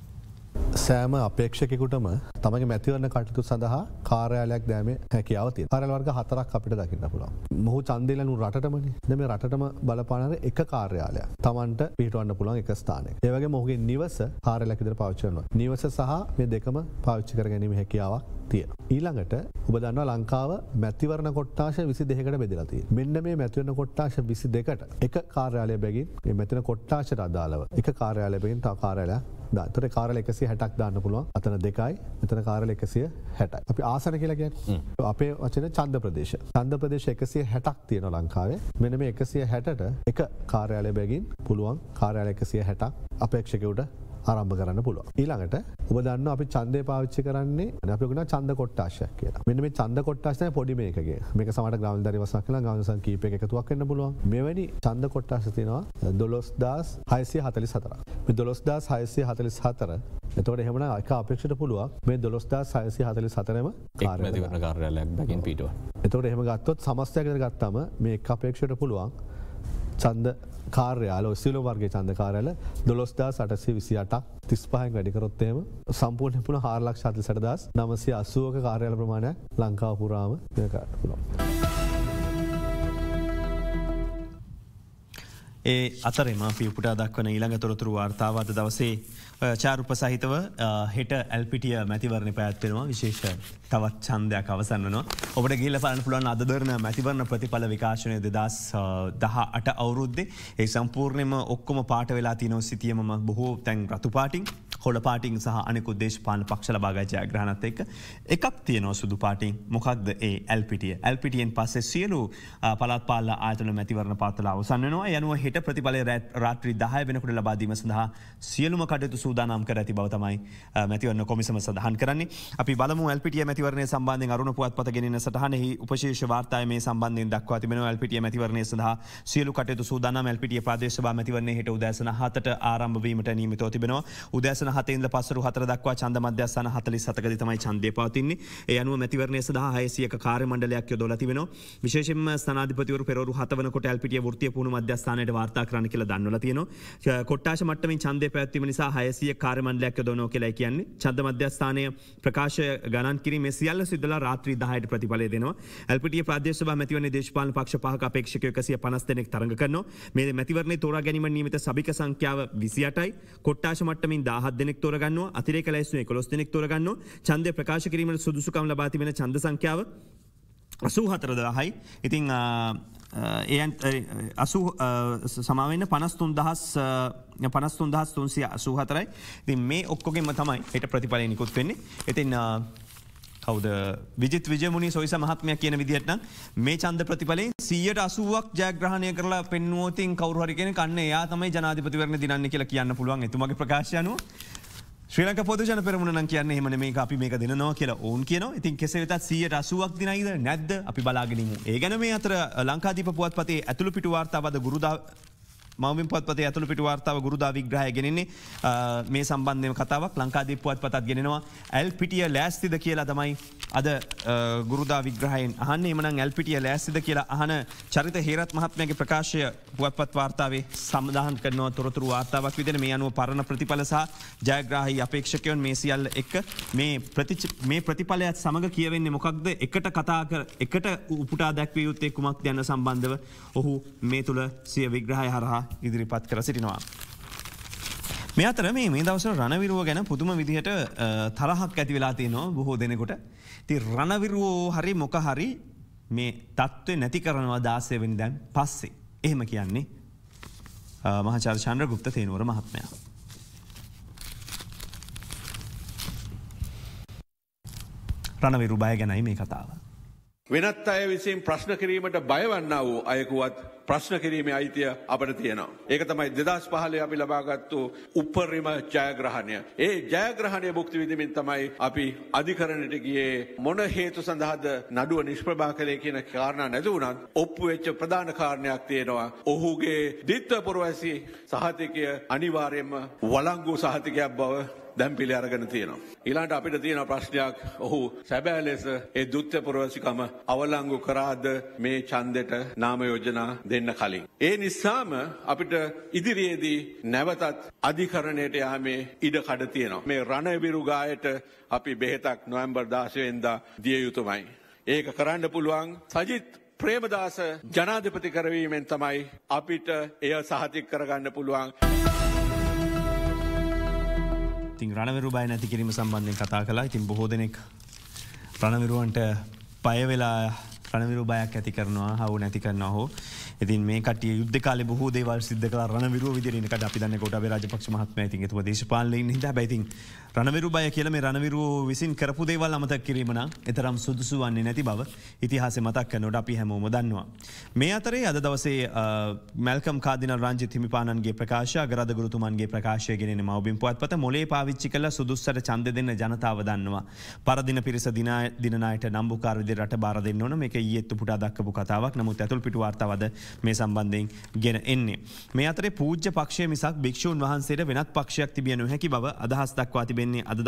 සෑම අපේක්ෂකෙකුටම තමගේ මැතිවරණ කටයුතු සඳහා කාර්යාලයක් දෑමේ හැකියාව තියෙනවා. කාර්යාල වර්ග 4ක් අපිට දකින්න පුළුවන්. මොහු ඡන්දය ලැබුණු රටටමනේ. දැන් මේ රටටම බලපාන එක කාර්යාලයක්. Tamanට පිටවන්න පුළුවන් එක ස්ථානයක. ඒ වගේම ඔහුගේ නිවස කාර්යාලයක් විදිහට පාවිච්චි කරනවා. නිවස සහ මේ දෙකම පාවිච්චි කර ගැනීම හැකියාවක් තියෙනවා. ඊළඟට ඔබ දන්නවා ලංකාව මැතිවරණ කොට්ටාශ 22කට බෙදලා තියෙනවා. මෙන්න මේ මැතිවරණ කොට්ටාශ 22ට එක කාර්යාලය බැගින් මේ මැතිවරණ කොට්ටාශයට අදාළව එක කාර්යාලය බැගින් තව කාර්යාලයක් දාතර කාරල 160ක් දාන්න පුළුවන් අතන 2යි මෙතන කාරල 160යි අපි ආසන කියලා කියන්නේ අපේ වචන ඡන්ද ප්‍රදේශ 160ක් තියෙනවා ලංකාවේ මෙන්න මේ 160ට එක කාර්යාලය බැගින් පුළුවන් කාර්යාලය 160ක් අපේක්ෂකයෙකුට ආරම්භ කරන්න පුළුවන්. ඊළඟට ඔබ දන්නවා අපි ඡන්දය පාවිච්චි කරන්නේ අපි කියනවා ඡන්ද කොට්ටාශයක් කියලා. මෙන්න මේ ඡන්ද කොට්ටාශ තමයි පොඩි මේකගේ. මේක සමහරට ග්‍රාමීණ දරිවසක් කියලා ග්‍රාමීණ සංඛ්‍යා කීපයක එකතුවක් වෙන්න පුළුවන්. මෙවැනි ඡන්ද කොට්ටාශ තියෙනවා 12,644ක්. මේ 12,644 එතකොට එහෙමනම් එක අපේක්ෂිත පුළුවන් මේ 12,644ම මැතිවරණ කාර්යාලයක් බැගින් පිටවන්න. එතකොට එහෙම ගත්තොත් සමස්තයක් විතර ගත්තාම මේ එක අපේක්ෂිත පුළුවන් ඡන්ද කාර්යාල ඔස්සිලෝ වර්ගයේ ඡන්ද කාර්යාල 12,828ක් 35න් වැඩි කරොත් එහෙම සම්පූර්ණ පුණ 4,48,980ක කාර්යාල ප්‍රමාණයක් ලංකාව පුරාම ගන්න පුළුවන්. ඒ අතරෙම අපි උපුටා දක්වන ඊළඟ තොරතුරු වාර්තාව අද දවසේ චාරුප සහිතව හෙට එල්පිටිය මැතිවරණ පැවැත්වෙනවා විශේෂ තවත් ඡන්දයක් අවසන් වෙනවා. ඔබට ගිහිල්ලා බලන්න පුළුවන් අද දරන මැතිවරණ ප්‍රතිඵල විකාශනය 2018 අවුරුද්දේ ඒ සම්පූර්ණයෙන්ම ඔක්කොම පාට වෙලා තියෙනවා සිටියම බොහෝ තැන් රතු පාටින් හොළ පාටින් සහ අනෙකුත් දේශපාලන පක්ෂ ලබාගත් ජයග්‍රහණත් එක්ක එකක් තියෙනවා සුදු පාටින්. මොකක්ද ඒ එල්පිටිය? එල්පිටියෙන් පස්සේ සියලු පළාත් පාලන ආයතන මැතිවරණ පාත්වල අවසන් වෙනවා. ඒ අනුව හෙට ප්‍රතිඵලය රාත්‍රී 10 වෙනකොට ලබා දීම සඳහා සියලුම කටයුතු සූදානම් කර ඇති බව තමයි මැතිවරණ කොමිසම සඳහන් කරන්නේ. අපි බලමු එල්පිටිය මැතිවරණය සම්බන්ධයෙන් අරුණ පුවත්පත ගෙනෙන සටහනෙහි උපශීර්ෂ වාර්තාවේ මේ සම්බන්ධයෙන් දක්වා තිබෙනවා. එල්පිටිය මැතිවරණය සඳහා සියලු කටයුතු සූදානම්. එල්පිටිය ප්‍රාදේශ සභා මැතිවරණය හෙට උදෑසන 7ට ආරම්භ වීමට නියමිතව තිබෙනවා. උදෑසන 7 ඉඳලා පස්වරු 4 දක්වා ඡන්ද මධ්‍යස්ථාන 47කදී තමයි ඡන්දය පවතින්නේ. ඒ අනුව මැතිවරණය සඳහා 600ක කාර්ය මණ්ඩලයක් යොදවලා තිබෙනවා. විශේෂයෙන්ම ස්ථානාධිපතිවරු පෙරවරු 7 වෙනකොට එල්පිටිය වෘත්තීය පුහුණු මධ්‍යස්ථානයට වාර්තා කරන්න කියලා දන්වලා තියෙනවා. කොට්ටාශ මට්ටමින් ඡන්දය පැවැත්වීම නිසා 600 කාර්ය මණ්ඩලයක් යොදවනවා කියලා කියන්නේ. ඡන්ද මධ්‍යස්ථානය ප්‍රකාශ ගණන් කිරීමේ සියල්ල සිදුලා රාත්‍රී 10ට ප්‍රතිඵලය දෙනවා. එල්පිටිය ප්‍රාදේශ සභා මැතිවරණයේ දේශපාලන පක්ෂ 5ක අපේක්ෂකයෝ 150 දෙනෙක් තරඟ කරනවා. මේ මැතිවරණයේ තෝරා ගැනීම නියමිත සභික සංඛ්‍යාව 28යි. කොට්ටාශ මට්ටමින් 17 දෙනෙක් තෝරගන්නවා. අතිරේක ලැයිස්තුවේ 11 දෙනෙක් තෝරගන්නවා. ඡන්දය ප්‍රකාශ කිරීමට සුදුසුකම් ලබා තිබෙන ඡන්ද සංඛ්‍යාව 84,000යි. ඉතින් සමාවෙන්න 53,384යි. ඉතින් මේ ඔක්කොගෙම තමයි හෙට ප්‍රතිඵලය නිකුත් වෙන්නේ. ඉතින් කවුද විජිත් විජයමුණි සොයිස මහත්මයක් කියන විදිහට නම් මේ ඡන්ද ප්‍රතිඵලයෙන් 180ක් ජයග්‍රහණය කරලා පෙන්වුවොතින් කවුරු හරි කෙනෙක් අන්න එයා තමයි ජනාධිපතිවරණ දිනන්නේ කියලා කියන්න පුළුවන් එතුමාගේ ප්‍රකාශය අනුව ශ්‍රී ලංකා පොදු ජන පෙරමුණ නම් කියන්නේ එහෙම නෙමෙයි අපි මේක දෙනවා කියලා ඕන් කියනවා. ඉතින් කෙසේ වෙතත් 180ක් දිනයිද නැද්ද අපි බලාගෙන ඉමු. ඒ ගැන මේ අතර ලංකාදීප පුවත්පතේ ඇතුළු පිටු වාර්තාව අද ගුරුදා මවමින් පුවත්පතේ ඇතුළු පිටු වාර්තාව ගුරුදා විග්‍රහය ගෙනෙන්නේ මේ සම්බන්ධයෙන් කතාවක් ලංකාදීප පුවත්පතත් ගෙනෙනවා. ඇල්පිටිය ලෑස්තිද කියලා තමයි අද ගුරුදා විග්‍රහයෙන් අහන්නේ. එමනම් ඇල්පිටිය ලෑස්තිද කියලා අහන චරිත හේරත් මහත්මයාගේ ප්‍රකාශය පුවත්පත් වාර්තාවේ සම්දාහන් කරනවා තොරතුරු වාර්තාවක් විදිහට. මේ අනුව පරණ ප්‍රතිඵල සහ ජයග්‍රාහී අපේක්ෂකයන් මේ සියල්ල එක්ක මේ ප්‍රතිඵලයත් සමග කියවෙන්නේ මොකක්ද? එකට උපුටා දැක්විය යුත්තේ කුමක්ද යන සම්බන්ධව ඔහු මේ තුල සිය විග්‍රහය හරහා ඉදිරිපත් කර සිටිනවා. මේ අතර මේ දවස්වල රණවිරුව ගැන පුදුම විදිහට තරහක් ඇති වෙලා තියෙනවා බොහෝ දෙනෙකුට. ඉතින් රණවිරුවෝ හරි මොක හරි මේ තත්ත්වය නැති කරනවා 16 වෙනිදාන් පස්සේ. එහෙම කියන්නේ මහාචාර්ය චන්ද්‍රගුප්ත තේනවර මහත්මයා. රණවිරු බය ගැනයි මේ කතාව. වෙනත් අය විසින් ප්‍රශ්න කිරීමට බයවන්නා වූ අයකුවත් ප්‍රශ්න කිරීමේ අයිතිය අපට තියෙනවා. ඒක තමයි 2015 අපි ලබාගත්තු උපරිම ජයග්‍රහණය. ඒ ජයග්‍රහණය භුක්ති විඳින්මින් තමයි අපි අධිකරණයට ගියේ. මොන හේතු සඳහාද නඩුව නිෂ්ප්‍රභා කළේ කියන කාරණා නැති වුණත් ඔප්පු වෙච්ච ප්‍රධාන කාරණයක් තියෙනවා. ඔහුගේ ද්විත්ව පුරවැසි සහතිකය අනිවාර්යයෙන්ම වළංගු සහතිකයක් බව දැන් පිළි අරගෙන තියෙනවා. ඊළඟට අපිට තියෙන ප්‍රශ්නයක් ඔහු සැබෑ ලෙස ඒ ද්විත්ව පුරවැසිකම අවලංගු කරාද මේ ඡන්දෙට නාම යෝජනා දෙන්න කලින්. ඒ නිසාම අපිට ඉදිරියේදී නැවතත් අධිකරණයට යාමේ ඉඩ කඩ තියෙනවා. මේ රණවිරු ගායට අපි බෙහෙතක් නොවැම්බර් 16 වෙනිදා දිය යුතුමයි. ඒක කරන්න පුළුවන් සජිත් ප්‍රේමදාස ජනාධිපති කරවීමෙන් තමයි අපිට එය සහතික කරගන්න පුළුවන්. ඉතින් රණවිරු බය නැති කිරීම සම්බන්ධයෙන් කතා කළා. ඉතින් බොහෝ දෙනෙක් රණවිරුවන්ට බය වෙලා රණවිරු බයක් ඇති කරනවා, හවු නැති කරනවා හෝ. ඉතින් මේ කට්ටිය යුද්ධ කාලේ බොහෝ දේවල් සිද්ධ කළා රණවිරුව විදිහට ඉන්නකට අපි දන්නේ ගෝඨාභය රාජපක්ෂ මහත්මයා. ඉතින් එතුමා දේශපාලනේ ඉන්න හින්දා හැබැයි ඉතින් රණවිරු බය කියලා මේ රණවිරුව විසින් කරපු දේවල් අමතක කිරීම නම් එතරම් සුදුසු වන්නේ නැති බව ඉතිහාසය මතක් කරනකොට අපි හැමෝම දන්නවා. මේ අතරේ අද දවසේ මැල්කම් කාදිනල් රංජිත් හිමිපාණන්ගේ ප්‍රකාශය අගරාධ ගුරුතුමන්ගේ ප්‍රකාශය ගෙනෙන මව්බිම් පුවත්පත මොලේ පාවිච්චි කළ සුදුස්සට ඡන්ද දෙන්න ජනතාව දන්නවා. පරදින පිරිස දිනනායට නම්බුකාර විදිහට රට බාර දෙන්න ඕන. මේක ඊයේත් පුටා දක්වපු කතාවක්. නමුත් ඇතුල් පිටු වාර්තාවද මේ සම්බන්ධයෙන් ගෙන එන්නේ. මේ අතරේ පූජ්‍ය පක්ෂය මිසක් භික්ෂූන් වහන්සේට වෙනත් පක්ෂයක් තිබිය නොහැකි බව අදහස් දක්වා තිබෙන්නේ අද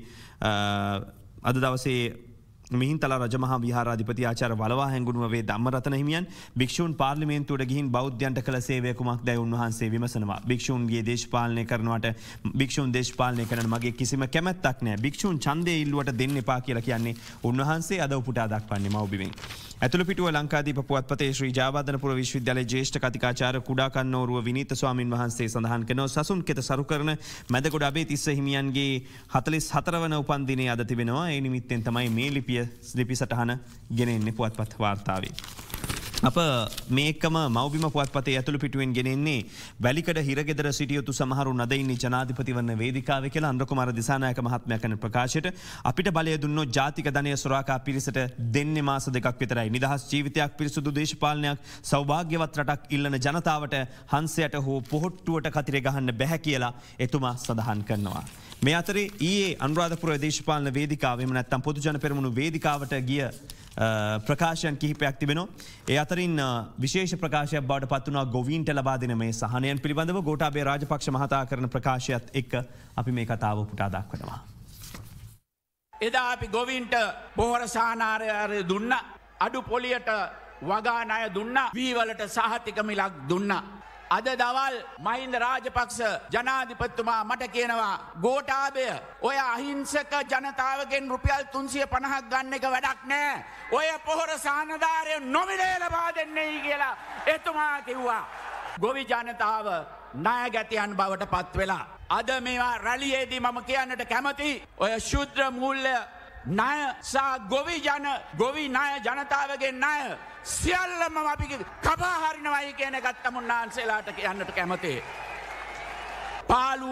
දවසේ මිහින්තල රජමහා විහාරාධිපති ආචාර්ය වලවා හැඟුණුව වේ ධම්මරතන හිමියන් භික්ෂූන් පාර්ලිමේන්තුවට ගිහින් බෞද්ධයන්ට කළ සේවය කුමක්දයි උන්වහන්සේ විමසනවා. භික්ෂූන්ගේ දේශපාලනය කරනවට භික්ෂූන් දේශපාලනය කරන මගේ කිසිම කැමැත්තක් නැහැ. භික්ෂූන් ඡන්දය ඉල්ලුවට දෙන්න එපා කියලා කියන්නේ උන්වහන්සේ අද උපුටා දක්වන්නේ මව්බිමෙන්. ඇතුළු පිටුව ලංකාදීප පුවත්පතේ ශ්‍රී ජයවර්ධනපුර විශ්වවිද්‍යාලයේ ජ්‍යෙෂ්ඨ කතිකාචාර්ය කුඩාකන්නෝරුව විනීත ස්වාමින් වහන්සේ සඳහන් කරනවා සසුන් කෙත සරු කරන මැදගොඩ අබේතිස්ස හිමියන්ගේ 44 වන උපන්දිනය අද තිබෙනවා. ඒ නිමිත්තෙන් තමයි මේ ලිපි සටහන ගෙනෙන්නේ පුවත්පත් වාර්තාවේ. අප මේකම මව්බිම පුවත්පතේ ඇතුළු පිටුවෙන් ගෙනෙන්නේ වැලිකඩ හිරගෙදර සිටියුතු සමහරු නදින්නේ ජනාධිපතිවරණ වේදිකාවේ කියලා අන්ද්‍රකුමාර දිසානායක මහත්මයා කරන ප්‍රකාශයට අපිට බලය දුන්නොත් ජාතික ධනය සොරාකා පිරිසට දෙන්නේ මාස දෙකක් විතරයි. නිදහස් ජීවිතයක් පිරිසුදු දේශපාලනයක් සෞභාග්‍යවත් රටක් ඉල්ලන ජනතාවට හංසයට හෝ පොහොට්ටුවට කතිරේ ගහන්න බැහැ කියලා එතුමා සඳහන් කරනවා. මේ අතරේ ඊයේ අනුරාධපුර දේශපාලන වේදිකාව එහෙම නැත්නම් පොදු ජන පෙරමුණු වේදිකාවට ගිය ප්‍රකාශයන් කිහිපයක් තිබෙනවා. ඒ අතරින් විශේෂ ප්‍රකාශයක් බවට පත් වුණා ගොවීන්ට ලබා දෙන මේ සහනයන් පිළිබඳව ගෝඨාභය රාජපක්ෂ මහතා කරන ප්‍රකාශයත් එක්ක අපි මේ කතාව පුටා දක්වනවා. එදා අපි ගොවීන්ට පොහොර සහනාරය දුන්න, අඩු පොලියට වගා ණය දුන්න, වීවලට සහතික මිලක් දුන්න. අද දවල් මහින්ද රාජපක්ෂ ජනාධිපතිතුමා මට කියනවා ගෝඨාභය ඔය අහිංසක ජනතාවගෙන් රුපියල් 350ක් ගන්න එක වැඩක් නෑ. ඔය පොහොර සහනදාරය නොමිලේ ලබා දෙන්නේ කියලා එතුමා කිව්වා. ගොවි ජනතාව ණයගැතියන් බවට පත් වෙලා අද මේවා රැළියේදී මම කියන්නට කැමති ඔය ශුද්‍ර මූල්‍ය ණය සහ ගොවි ණය ජනතාවගේ ණය සියල්ලම අපි කපා හරිනවයි කියන එකත් තමුන්නාන්සේලාට කියන්නට කැමතියි. පාළු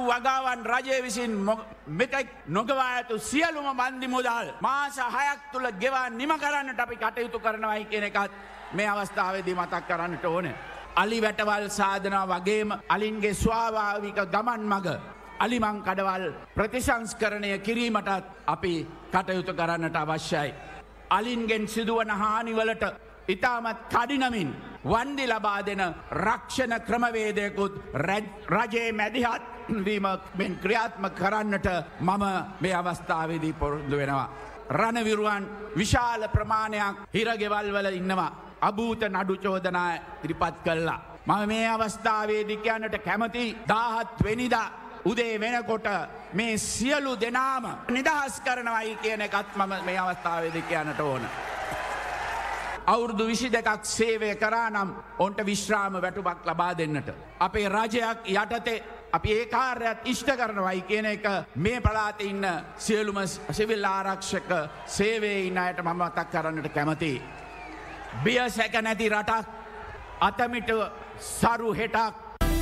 වගාවන් රජය විසින් මෙතෙක් නොගවා ඇතු සියලුම මන්දි මුදල් මාස 6ක් තුළ ගෙවා නිම කරන්නට අපි කටයුතු කරනවයි කියන එකත් මේ අවස්ථාවේදී මතක් කරන්නට ඕනේ. අලි වැටවල් සාධනා වගේම අලින්ගේ ස්වාභාවික ගමන් මග අලිමං කඩවල් ප්‍රතිසංස්කරණය කිරීමටත් අපි කටයුතු කරන්නට අවශ්‍යයි. අලින්ගෙන් සිදුවන හානිවලට ඉතාමත් කඩිනමින් වන්දි ලබා දෙන රක්ෂණ ක්‍රමවේදයකුත් රජයේ මැදිහත් වීමෙන් ක්‍රියාත්ම කරන්නට මම මේ අවස්ථාවේදී පොරොන්දු වෙනවා. රණවිරුවන් විශාල ප්‍රමාණයක් හිරගෙවල් වල ඉන්නවා. අභූත නඩු චෝදනා ඉදිරිපත් කළා. මම මේ අවස්ථාවේදී කියන්නට කැමති 17 වෙනිදා උදේ වෙනකොට මේ සියලු දෙනාම නිදහස් කරනවයි කියන එකත් මම මේ අවස්ථාවේදී කියන්නට ඕන. අවුරුදු 22ක් සේවය කරා නම් ඔන්ට විශ්‍රාම වැටුපක් ලබා දෙන්නට. අපේ රජයක් යටතේ අපි ඒ කාර්යයත් ඉෂ්ට කරනවයි කියන එක මේ පළාතේ ඉන්න සියලුම සිවිල් ආරක්ෂක සේවයේ ඉන්න අයට මම මතක් කරන්නට කැමතියි. බිය සැක නැති රටක් අතමිට සරු හෙටක්.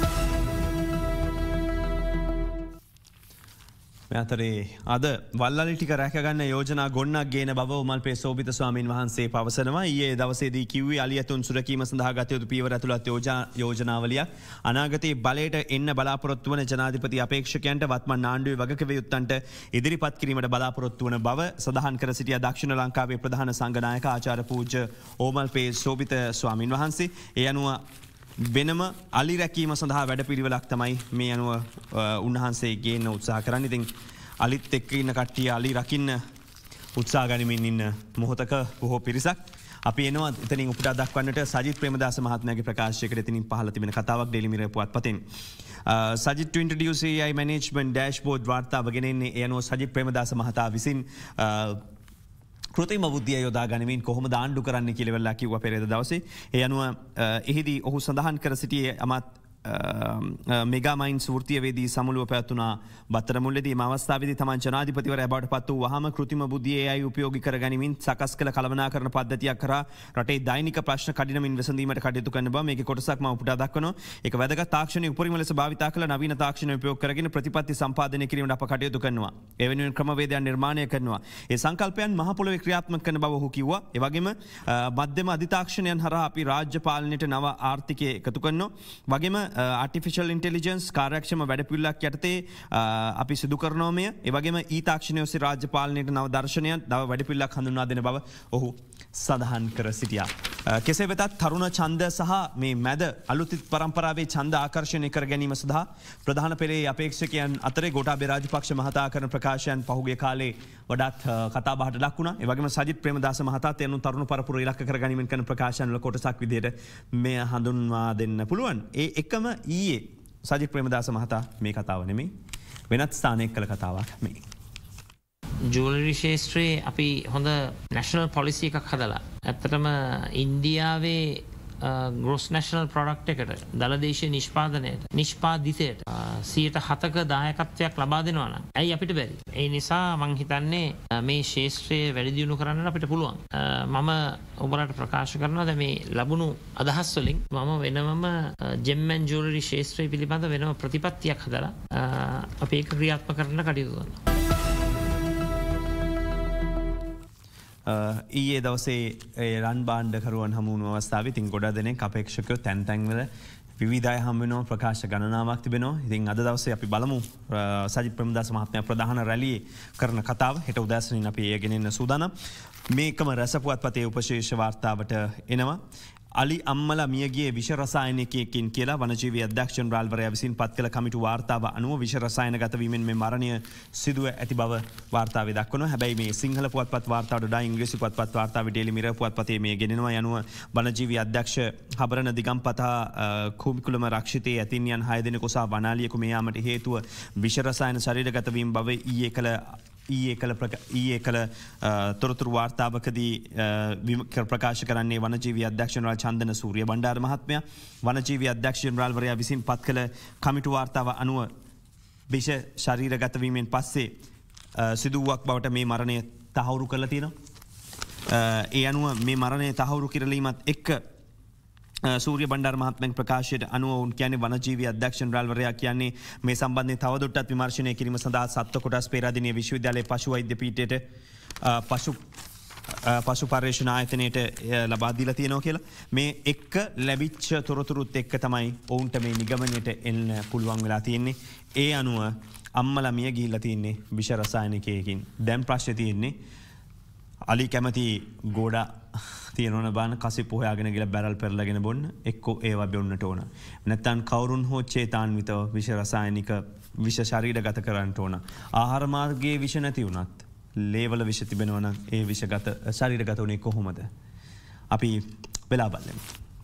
මෙතරේ අද වල්ලිටික රැකගන්න යෝජනා ගොන්නක් ගේන බව උමල්පේ සෝභිත ස්වාමීන් වහන්සේ පවසනවා. ඊයේ දවසේදී කිව්වේ අලියතුන් සුරකීම සඳහා ගත යුතු පියවර ඇතුළත් යෝජනාවලියක් අනාගතයේ බලයට එන්න බලාපොරොත්තු වන ජනාධිපති අපේක්ෂකයන්ට වත්මන් ආණ්ඩුවේ වගකීම් ඉදිරිපත් කිරීමට බලාපොරොත්තු වන බව සඳහන් කර සිටිය දක්ෂිණ ලංකාවේ ප්‍රධාන සංඝනායක ආචාර්ය පූජ්‍ය ඕමල්පේ සෝභිත ස්වාමීන් වහන්සේ ඒ අනුව වෙනම අලි රැකීම සඳහා වැඩ පිළිවෙලක් තමයි මේ අනුව උන්වහන්සේ ගේන්න උත්සාහ කරන්න. ඉතින් අලිත් එක්ක ඉන්න කට්ටිය අලි රකින්න උත්සාහ ගනිමින් ඉන්න මොහොතක බොහෝ පිරිසක්. අපි එනවා එතනින් උපුටා දක්වන්නට සජිත් ප්‍රේමදාස මහත්මයාගේ ප්‍රකාශයකට එතනින් පහළ තිබෙන කතාවක් ඩේලි මිරර් පුවත්පතෙන්. Sajith to introduce AI management dashboard වාර්තාව ගෙනෙන්නේ ඒ අනුව සජිත් ප්‍රේමදාස මහතා විසින් කෘතිම බුද්ධිය යොදා ගනිමින් කොහොමද ආණ්ඩු කරන්න කියලා වෙලා කිව්වා පෙරේද දවසේ. ඒ අනුව එහිදී ඔහු සඳහන් කර සිටියේ අමත් මෙගාමයින් වෘතියවේදී සමුළුව පැවැත්වුණා බත්තරමුල්ලේදී මේ අවස්ථාවේදී තමන් ජනාධිපතිවරයා බවට පත් වූ වහම කෘතිම බුද්ධිය AI උපයෝගී කර ගැනීමෙන් සකස් කළ කළමනාකරණ පද්ධතියක් කරා රටේ දෛනික ප්‍රශ්න කඩිනමින් විසඳීමට කටයුතු කරන බව මේකේ කොටසක් මම උපුටා දක්වනවා. ඒක වැදගත් තාක්ෂණයේ උපරිම ලෙස භාවිතා කළ නවීන තාක්ෂණ උපයෝග කරගෙන ප්‍රතිපත්ති සම්පාදනය කිරීමට අප කටයුතු කරනවා. ඒ වෙනුවෙන් ක්‍රමවේදයන් නිර්මාණය කරනවා. ඒ සංකල්පයන් මහ පොළොවේ ක්‍රියාත්මක කරන බව ඔහු කිව්වා. ඒ වගේම මධ්‍යම අධිතාක්ෂණයන් හරහා අපි රාජ්‍ය පාලනයට නව ආර්ථිකය එකතු කරනවා. වගේම ආර්ටිෆිෂල් ඉන්ටෙලිජන්ස් කාර්යක්ෂම වැඩපිළිවෙලක් යටතේ අපි සිදු කරනෝමය ඒ වගේම ඊතාක්ෂණය ඔස්සේ රාජ්‍ය පාලනයට නව දර්ශනයන් නව වැඩපිළිවෙලක් හඳුන්වා දෙන බව ඔහු සඳහන් කර සිටියා. කෙසේ වෙතත් තරුණ ඡන්ද සහ මේ මැද අලුත් පරම්පරාවේ ඡන්ද ආකර්ෂණය කර ගැනීම සඳහා ප්‍රධාන පෙළේ අපේක්ෂකයන් අතරේ ගෝඨාභය රාජපක්ෂ මහතා කරන ප්‍රකාශයන් පහුගිය කාලේ වඩාත් කතාබහට ලක් වුණා. ඒ වගේම සජිත් ප්‍රේමදාස මහතා තෙරණු තරුණ පරපුර ඉලක්ක කර ගැනීමෙන් කරන ප්‍රකාශයන් වල කොටසක් විදිහට මේ හඳුන්වා දෙන්න පුළුවන්. ඒ එකම ඊයේ සජිත් ප්‍රේමදාස මහතා මේ කතාව නෙමෙයි වෙනත් ස්ථානයක කළ කතාවක් මේ. ජුවලරි ශේෂත්‍රයේ අපි හොඳ නැශනල් පොලිසි එකක් හදලා ඇත්තටම ඉන්දියාවේ ග්‍රොස් නැශනල් ප්‍රොඩක්ට් එකට දළදේශීය නිෂ්පාදනයට නිෂ්පාදිතයට 7% දායකත්වයක් ලබා දෙනවා නම් ඇයි අපිට බැරි? ඒ නිසා මං හිතන්නේ මේ ශේෂ්ත්‍රයේ වැඩි දියුණු කරන්න අපිට පුළුවන්. මම ඔබලට ප්‍රකාශ කරනවා දැන් මේ ලැබුණු අදහස් වලින් මම වෙනමම ජෙම් ඇන්ඩ් ජුවලරි ශේෂ්ත්‍රය පිළිබඳ වෙනම ප්‍රතිපත්තියක් හදලා අපි ඒක ක්‍රියාත්මක කරන්න කටයුතු කරනවා. ඊයේ දවසේ රන් බාණ්ඩකරුවන් හමුවුණු අවස්ථාවේ ඉතින් ගොඩක් දෙනෙක් අපේක්ෂකයෝ තැන් තැන්වල විවිධ අය හම් වෙනවා ප්‍රකාශ ගණනාවක් තිබෙනවා. ඉතින් අද දවසේ අපි බලමු සජිත් ප්‍රේමදාස මහත්මයා ප්‍රධාන රැළියේ කරන කතාව. හෙට උදෑසනින් අපි ඒ ගෙනෙන්න සූදානම්. මේකම රසපුවත්පතේ උපශීර්ෂ වාර්තාවට එනවා. අලි අම්මලා මියගියේ විෂ රසායනිකයකින් කියලා වනජීවී අධ්‍යක්ෂ ජනරාල්වරයා විසින් පත් කළ කමිටු වාර්තාව අනුව විෂ රසායනගත වීමෙන් මේ මරණය සිදුව ඇති බව වාර්තාවේ දක්වනවා. හැබැයි මේ සිංහල පුවත්පත් වාර්තාවට වඩා ඉංග්‍රීසි පුවත්පත් වාර්තාවේ ඩේලි මිරර් පුවත්පතේ මේ ගෙනෙනවා. යනුව වනජීවී අධ්‍යක්ෂ හබරණ දිගම්පතා කුමිකුලම රක්ෂිතයේ ඇතින්යන් 6 දෙනෙකු සහ වනාලියෙකු මේ යාමට හේතුව විෂ රසායන ශරීරගත වීම බව ඊයේ කළ තොරතුරු වාර්තාවකදී ප්‍රකාශ කරන්නේ වනජීවී අධ්‍යක්ෂ ජනරාල් චන්දන සූරිය බණ්ඩාර මහත්මයා. වනජීවී අධ්‍යක්ෂ ජනරාල්වරයා විසින් පත් කළ කමිටු වාර්තාව අනුව විෂ ශරීරගත වීමෙන් පස්සේ සිදුවක් බවට මේ මරණය තහවුරු කරලා තියෙනවා. ඒ අනුව මේ මරණය තහවුරු කිරීමත් එක්ක සූරිය බණ්ඩාර මහත්මයාගේ ප්‍රකාශයට අනුව වුන් කියන්නේ වනජීවී අධ්‍යක්ෂ ජනරාල්වරයා කියන්නේ මේ සම්බන්ධයෙන් තවදුරටත් විමර්ශනය කිරීම සඳහා සත්ව කොටස් පේරාදෙණිය විශ්වවිද්‍යාලයේ පශු වෛද්‍ය පීඨයට පශු පර්යේෂණ ආයතනයට ලබා දීලා තියෙනවා කියලා. මේ එක්ක ලැබිච්ච තොරතුරුත් එක්ක තමයි ඔවුන්ට මේ නිගමනයට එන්න පුළුවන් වෙලා තියෙන්නේ. ඒ අනුව අම්මලා මිය ගිහිල්ලා තියෙන්නේ විෂ රසායනිකයකින්. දැන් ප්‍රශ්නේ තියෙන්නේ අලි කැමති ගෝඩා තියෙනවන බාන කසිප්පු හොයාගෙන ගිහලා බැරල් පෙරලාගෙන බොන්න එක්කෝ ඒවා බොන්නට ඕන. නැත්නම් කවුරුන් හෝ චේතාන්විතව විෂ රසායනික විෂ ශරීරගත කරන්න ඕන. ආහාර මාර්ගයේ විෂ නැති වුණත් ලේවල විෂ තිබෙනවා නම් ඒ විෂගත ශරීරගත උනේ කොහොමද? අපි වෙලා බලමු.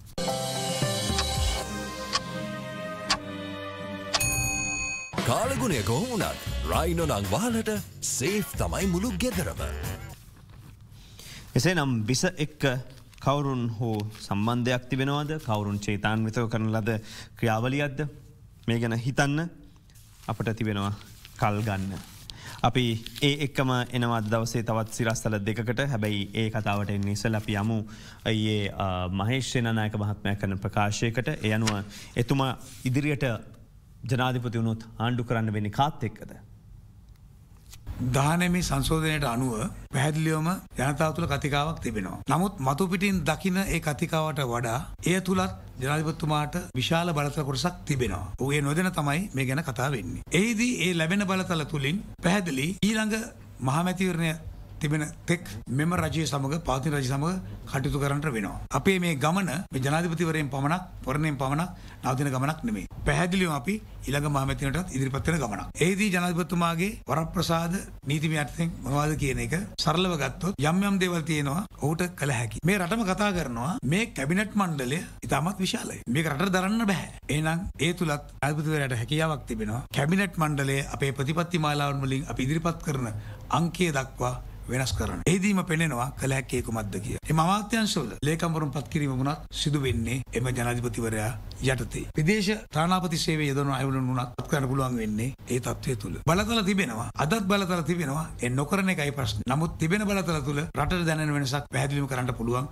කාලගුණය කොහොමුණත් රයිනෝ නම් වහලට සේෆ් තමයි මුළු ගෙදරම. එසේ නම් විස එක්ක කවුරුන් හෝ සම්බන්ධයක් තිබෙනවාද? කවුරුන් චේතාන්විතව කරන ලද ක්‍රියාවලියක්ද? මේ ගැන හිතන්න අපට තිබෙනවා කල් ගන්න. අපි ඒ එක්කම එනවා දවසේ තවත් සිරස්තල දෙකකට. හැබැයි ඒ කතාවට එන්නේ ඉස්සෙල්ලා අපි යමු අයියේ මහේෂ් සේනානායක මහත්මයා කරන ප්‍රකාශයකට. ඒ අනුව එතුමා ඉදිරියට ජනාධිපති වුණොත් ආණ්ඩු කරන්න වෙන්නේ කාත් එක්කද? 19 සංශෝධනයට අනුව පැහැදිලිවම ජනතාව තුළ කතිකාවක් තිබෙනවා. නමුත් මතු පිටින් දකින ඒ කතිකාවට වඩා එය තුලත් ජනාධිපතිතුමාට විශාල බලතල කොටසක් තිබෙනවා. ඔහුගේ නොදැන තමයි මේ ගැන කතා වෙන්නේ. එහිදී ඒ ලැබෙන බලතල තුලින් පැහැදිලි ඊළඟ මහමැතිවරණය තිබෙන තෙක් මෙම රජය සමග පවතින රජය සමග කටයුතු කරන්නට වෙනවා. අපේ මේ ගමන මේ ජනාධිපතිවරයෙන් පමණක් වරණයෙන් පමණක් නවතින ගමනක් නෙමෙයි. පැහැදිලිවම අපි ඊළඟ මහමැතිවරණයටත් ඉදිරිපත් වෙන ගමනක්. එහිදී ජනාධිපතිතුමාගේ වරප්‍රසාද නීතිමය අර්ථයෙන් මොනවද කියන එක සරලව ගත්තොත් යම් දේවල් තියෙනවා ඔහුට කළ හැකි. මේ රටම කතා කරනවා මේ කැබිනට් මණ්ඩලය ඉතාමත් විශාලයි. මේක රටට දරන්න බෑ. එහෙනම් ඒ තුලත් ජනාධිපතිවරයාට හැකියාවක් තිබෙනවා. කැබිනට් මණ්ඩලය අපේ ප්‍රතිපත්ති මාලාවන් වලින් අපි ඉදිරිපත් කරන අංකය දක්වා වෙනස් කරන. එහිදීම පෙනෙනවා කළ හැකි කුමක්ද කිය. එම අමාත්‍යාංශවල ලේකම්වරුන් පත් කිරීම වුණත් සිදු වෙන්නේ එම ජනාධිපතිවරයා යටතේ. විදේශ තානාපති සේවය යොදවන අයවලුන් වුණත් පත් කරන්න පුළුවන් වෙන්නේ ඒ තත්ත්වය තුල. බලතල තිබෙනවා. අදත් බලතල තිබෙනවා. ඒ නොකරන එකයි ප්‍රශ්නේ. නමුත් තිබෙන බලතල තුල රටට දැනෙන වෙනසක් පැහැදිලිවම කරන්න පුළුවන්.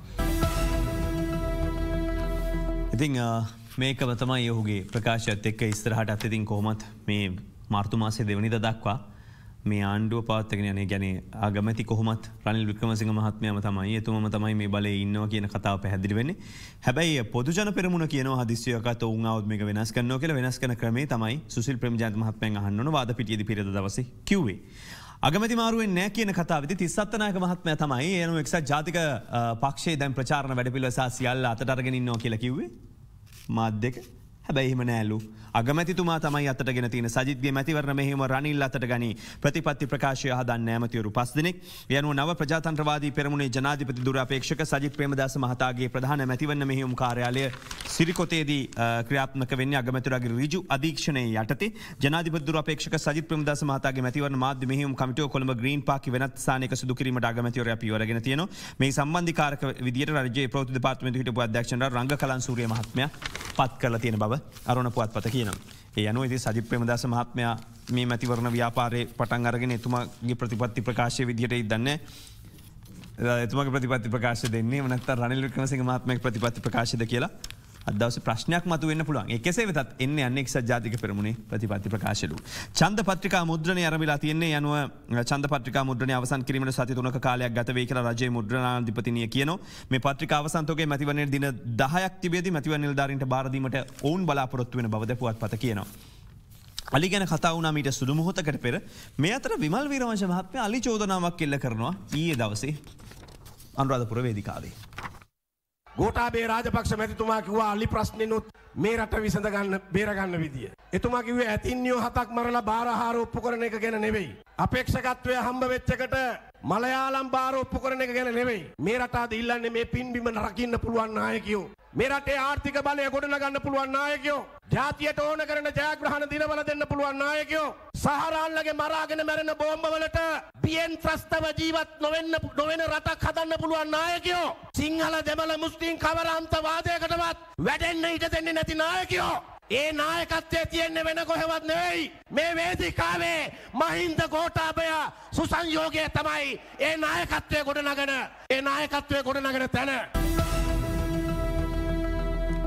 ඉතින් මේකම තමයි ඔහුගේ ප්‍රකාශයත් එක්ක ඉස්සරහටත් ඉතින් කොහොමත් මේ මාර්තු මාසයේ 2 වෙනිදා දක්වා මේ ආණ්ඩුව පවත්වාගෙන යන්නේ. කියන්නේ ආගමැති කොහොමත් රනිල් වික්‍රමසිංහ මහත්මයාම තමයි එතුමම තමයි මේ බලයේ ඉන්නවා කියන කතාව පැහැදිලි වෙන්නේ. හැබැයි පොදු ජන පෙරමුණ කියනවා හදිස්සියකට උන් ආවොත් මේක වෙනස් කරනවා කියලා. වෙනස් කරන ක්‍රමේ තමයි සුසිල් ප්‍රේමජයන්ත මහත්මයන් අහන්න ඕන වාද පිටියේදී පෙරේද දවසේ කිව්වේ. අගමැති මාරු වෙන්නේ නැහැ කියන කතාවේදී තිස්සත් නායක මහත්මයා තමයි එනු එක්සත් ජාතික පක්ෂයේ දැන් ප්‍රචාරණ වැඩපිළිවෙල සහ සියල්ල අතට අරගෙන ඉන්නවා කියලා කිව්වේ. මාධ්‍යක හැබැයි එහෙම නෑලු. අගමැතිතුමා තමයි අතටගෙන තියෙන සජිත්ගේ මැතිවරණ මෙහෙම රනිල් අතට ගනි. ප්‍රතිපත්ති ප්‍රකාශය හදන්නේ ඇමතිවරු 5 දෙනෙක්. ඒ අනුව නව ප්‍රජාතන්ත්‍රවාදී පෙරමුණේ ජනාධිපති දුරාපේක්ෂක සජිත් ප්‍රේමදාස මහතාගේ ප්‍රධාන මැතිවරණ මෙහෙයුම් කාර්යාලය සිරිකොතේදී ක්‍රියාත්මක වෙන්නේ අගමැතිවරයාගේ ඍජු අධීක්ෂණයේ යටතේ. ජනාධිපති දුරාපේක්ෂක සජිත් ප්‍රේමදාස මහතාගේ මැතිවරණ මාධ්‍ය මෙහෙයුම් කමිටුව කොළඹ ග්‍රීන් පාර්ක් වෙනත් ස්ථානයක සිදු කිරීමට අගමැතිවරයා පියවරගෙන තියෙනවා. මේ සම්බන්ධීකාරක විදියට රාජ්‍ය ප්‍රවෘත්ති දෙපාර්තමේන්තුවේ හිටපු අධ්‍යක්ෂ රංග කලන් සූරිය මහත්මයා පත් කරලා තියෙන බව අරුණ පුවත්පත කියනවා. ඒ අනුව ඉතින් සජිත් ප්‍රේමදාස මහත්මයා මේ මැතිවරණ ව්‍යාපාරයේ පටන් අරගෙන එතුමාගේ ප්‍රතිපත්ති ප්‍රකාශය විදියට ඉදන්නේ. එතුමාගේ ප්‍රතිපත්ති ප්‍රකාශය දෙන්නේ නැත්නම් රනිල් වික්‍රමසිංහ මහත්මයාගේ ප්‍රතිපත්ති ප්‍රකාශයද කියලා අද දවසේ ප්‍රශ්නයක් මතුවෙන්න පුළුවන්. ඒ කෙසේ වෙතත් එන්නේ අනෙක් ජාතික පෙරමුණේ ප්‍රතිපත්ති ප්‍රකාශයලු. ඡන්ද පත්‍රිකා මුද්‍රණය ආරම්භලා තියෙන්නේ. යනුව ඡන්ද පත්‍රිකා මුද්‍රණය අවසන් කිරීමට සති 3ක කාලයක් ගත වෙයි කියලා රජයේ මුද්‍රණාධිපතිනිය කියනවා. මේ පත්‍රිකා අවසන් තෝගේ මැතිවරණයේ දින 10ක් තිබෙදී මැතිවරණ නිලධාරීන්ට බාර දීමට ඔවුන් බලාපොරොත්තු වෙන බව පුවත්පත කියනවා. අලි ගැන කතා වුණා මීට සුළු මොහොතකට පෙර. මේ අතර විමල් වීරවංශ මහත්මයා අලි චෝදනාවක් එල්ල කරනවා ඊයේ දවසේ අනුරාධපුර වේදිකාවේ. ගෝඨාභය රාජපක්ෂ මැතිතුමා කිව්වා අලි ප්‍රශ්නෙනුත් මේ රට විසඳ ගන්න බේර ගන්න විදිය. එතුමා කිව්වේ ඇතින්නියෝ 7ක් මරලා බාරහාර ඔප්පු කරන එක ගැන නෙවෙයි. අපේක්ෂකත්වය හම්බ වෙච්ච එකට මලයාලම් බාර ඔප්පු කරන එක ගැන නෙවෙයි. මේ රට අද ඉල්ලන්නේ මේ පින්බිම රකින්න පුළුවන් නායකයෝ. මේ රටේ ආර්ථික බලය ගොඩනගන්න පුළුවන් නායකයෝ. ජාතියට ඕන කරන ජයග්‍රහණ දිනවල දෙන්න පුළුවන් නායකයෝ. සහරාන්ලගේ මරාගෙන මැරෙන බෝම්බ වලට බියෙන් ත්‍රස්තව ජීවත් නොවෙන රටක් හදන්න පුළුවන් නායකයෝ. සිංහල දෙමළ මුස්ලිම් කවර අන්තවාදයකටවත් වැඩෙන්න ඉඩ දෙන්නේ නැති නායකයෝ. ඒ නායකත්වයේ තියෙන්නේ වෙන කොහෙවත් නෙවෙයි. මේ වේදිකාවේ මහින්ද ගෝඨාභය සුසංයෝගය තමයි ඒ නායකත්වයේ ගොඩනගන තැන.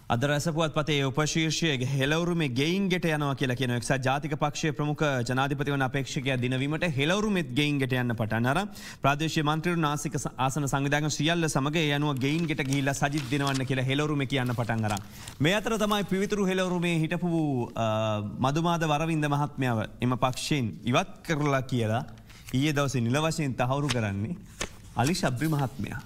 අද රැසපුවත් පතේ උපශීර්ෂයේ හෙලවරුමේ ගෙයින් ගෙට යනවා කියලා කියන එක්සත් ජාතික පක්ෂයේ ප්‍රමුඛ ජනාධිපති වන අපේක්ෂකයා දිනවීමට හෙලවරුමෙත් ගෙයින් ගෙට යන්න පටන් අරන් ප්‍රාදේශීය මන්ත්‍රීවරු නාසික ආසන සංවිධායක සියල්ල සමග ඒ අනුව ගෙයින් ගෙට ගිහිල්ලා සජිත් දිනවන්න කියලා හෙලවරුමේ කියන්න පටන් අරන් මේ අතර තමයි පිවිතුරු හෙලවරුමේ හිටපු මදුමාද වරවින්ද මහත්මයාව එම පක්ෂයෙන් ඉවත් කරලා කියලා ඊයේ දවසේ නිල වශයෙන් තහවුරු කරන්නේ අලි ශබ්රි මහත්මයා.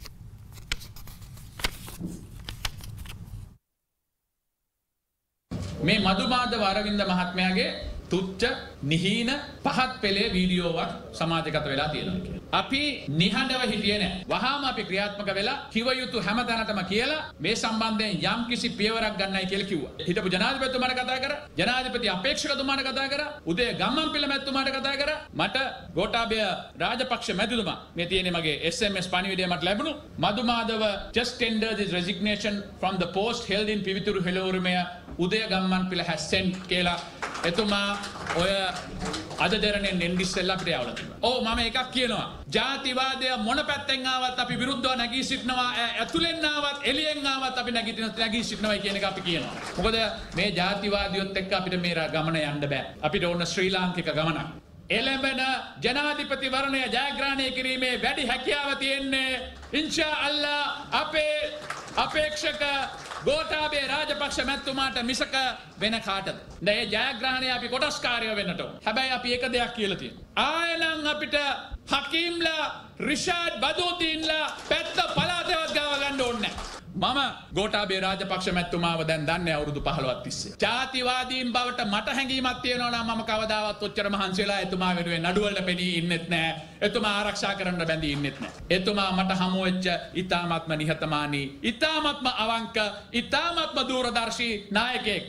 මේ මදුමාද වරවින්ද මහත්මයාගේ තුච්ච නිහීන පහත් පෙළේ වීඩියෝවක් සමාජගත වෙලා තියෙනවා. අපි නිහඬව හිටියේ නැහැ. වහාම අපි ක්‍රියාත්මක වෙලා කිව යුතු හැමතැනටම කියලා මේ සම්බන්ධයෙන් යම් කිසි පියවරක් ගන්නයි කියලා කිව්වා. හිටපු ජනාධිපතිතුමාට කතා කරා, ජනාධිපති අපේක්ෂකතුමාට කතා කරා, උදේ ගම්මන්පිල මැතිතුමාට කතා කරා. මට ගෝඨාභය රාජපක්ෂ මැතිතුමා මේ තියෙන්නේ මගේ SMS පණිවිඩය මට ලැබුණු මදුමාදව just tendered his resignation from the post held in පිවිතුරු හෙළවරුමය උදය ගම්මන්පිල has sent කියලා එතුමා ඔය අද දෙරණෙන් එන්ඩිස්සෙල්ලා අපිට යවලා තිබුණා. ඔව් මම එකක් කියනවා. ජාතිවාදය මොන පැත්තෙන් ආවත් අපි විරුද්ධව නැගී සිටිනවා. ඇතුලෙන් ආවත් එළියෙන් ආවත් අපි නැගී සිටිනවා කියන එක අපි කියනවා. මොකද මේ ජාතිවාදියොත් එක්ක අපිට මේ ගමන යන්න බෑ. අපිට ඕන ශ්‍රී ලාංකික ගමනක්. එළඹෙන ජනාධිපතිවරණය ජයග්‍රහණය කිරීමේ වැඩි හැකියාව තියෙන්නේ ඉන්ෂා අල්ලා අපේ අපේක්ෂක ගෝඨාභය රාජපක්ෂ මැතිතුමාට මිසක වෙන කාටද? දැන් මේ ජයග්‍රහණය අපි කොටස්කාරයෝ වෙන්නට ඕන. හැබැයි අපි එක දෙයක් කියලා තියෙනවා. ආයෙනම් අපිට හකීම්ලා රිෂාඩ් බදූදීන්ලා පැත්ත පළාතවත් ගාව ගන්න ඕනේ නැහැ. මම ගෝඨාභය රාජපක්ෂ මැතිතුමාව දැන් දන්නේ අවුරුදු 15ක් තිස්සේ. ජාතිවාදීන් බවට මට හැඟීමක් තියෙනවා නම් මම කවදාවත් ඔච්චර මහන්සි වෙලා එතුමා වෙනුවෙන් නඩුවලට පෙනී ඉන්නෙත් නැහැ. එතුමා ආරක්ෂා කරන්න බැඳී ඉන්නෙත් නැහැ. එතුමා මට හමු වෙච්ච ඊ타ත්ම නිහතමානී, ඊ타ත්ම අවංක, ඊ타ත්ම දූරදර්ශී නායකයෙක්.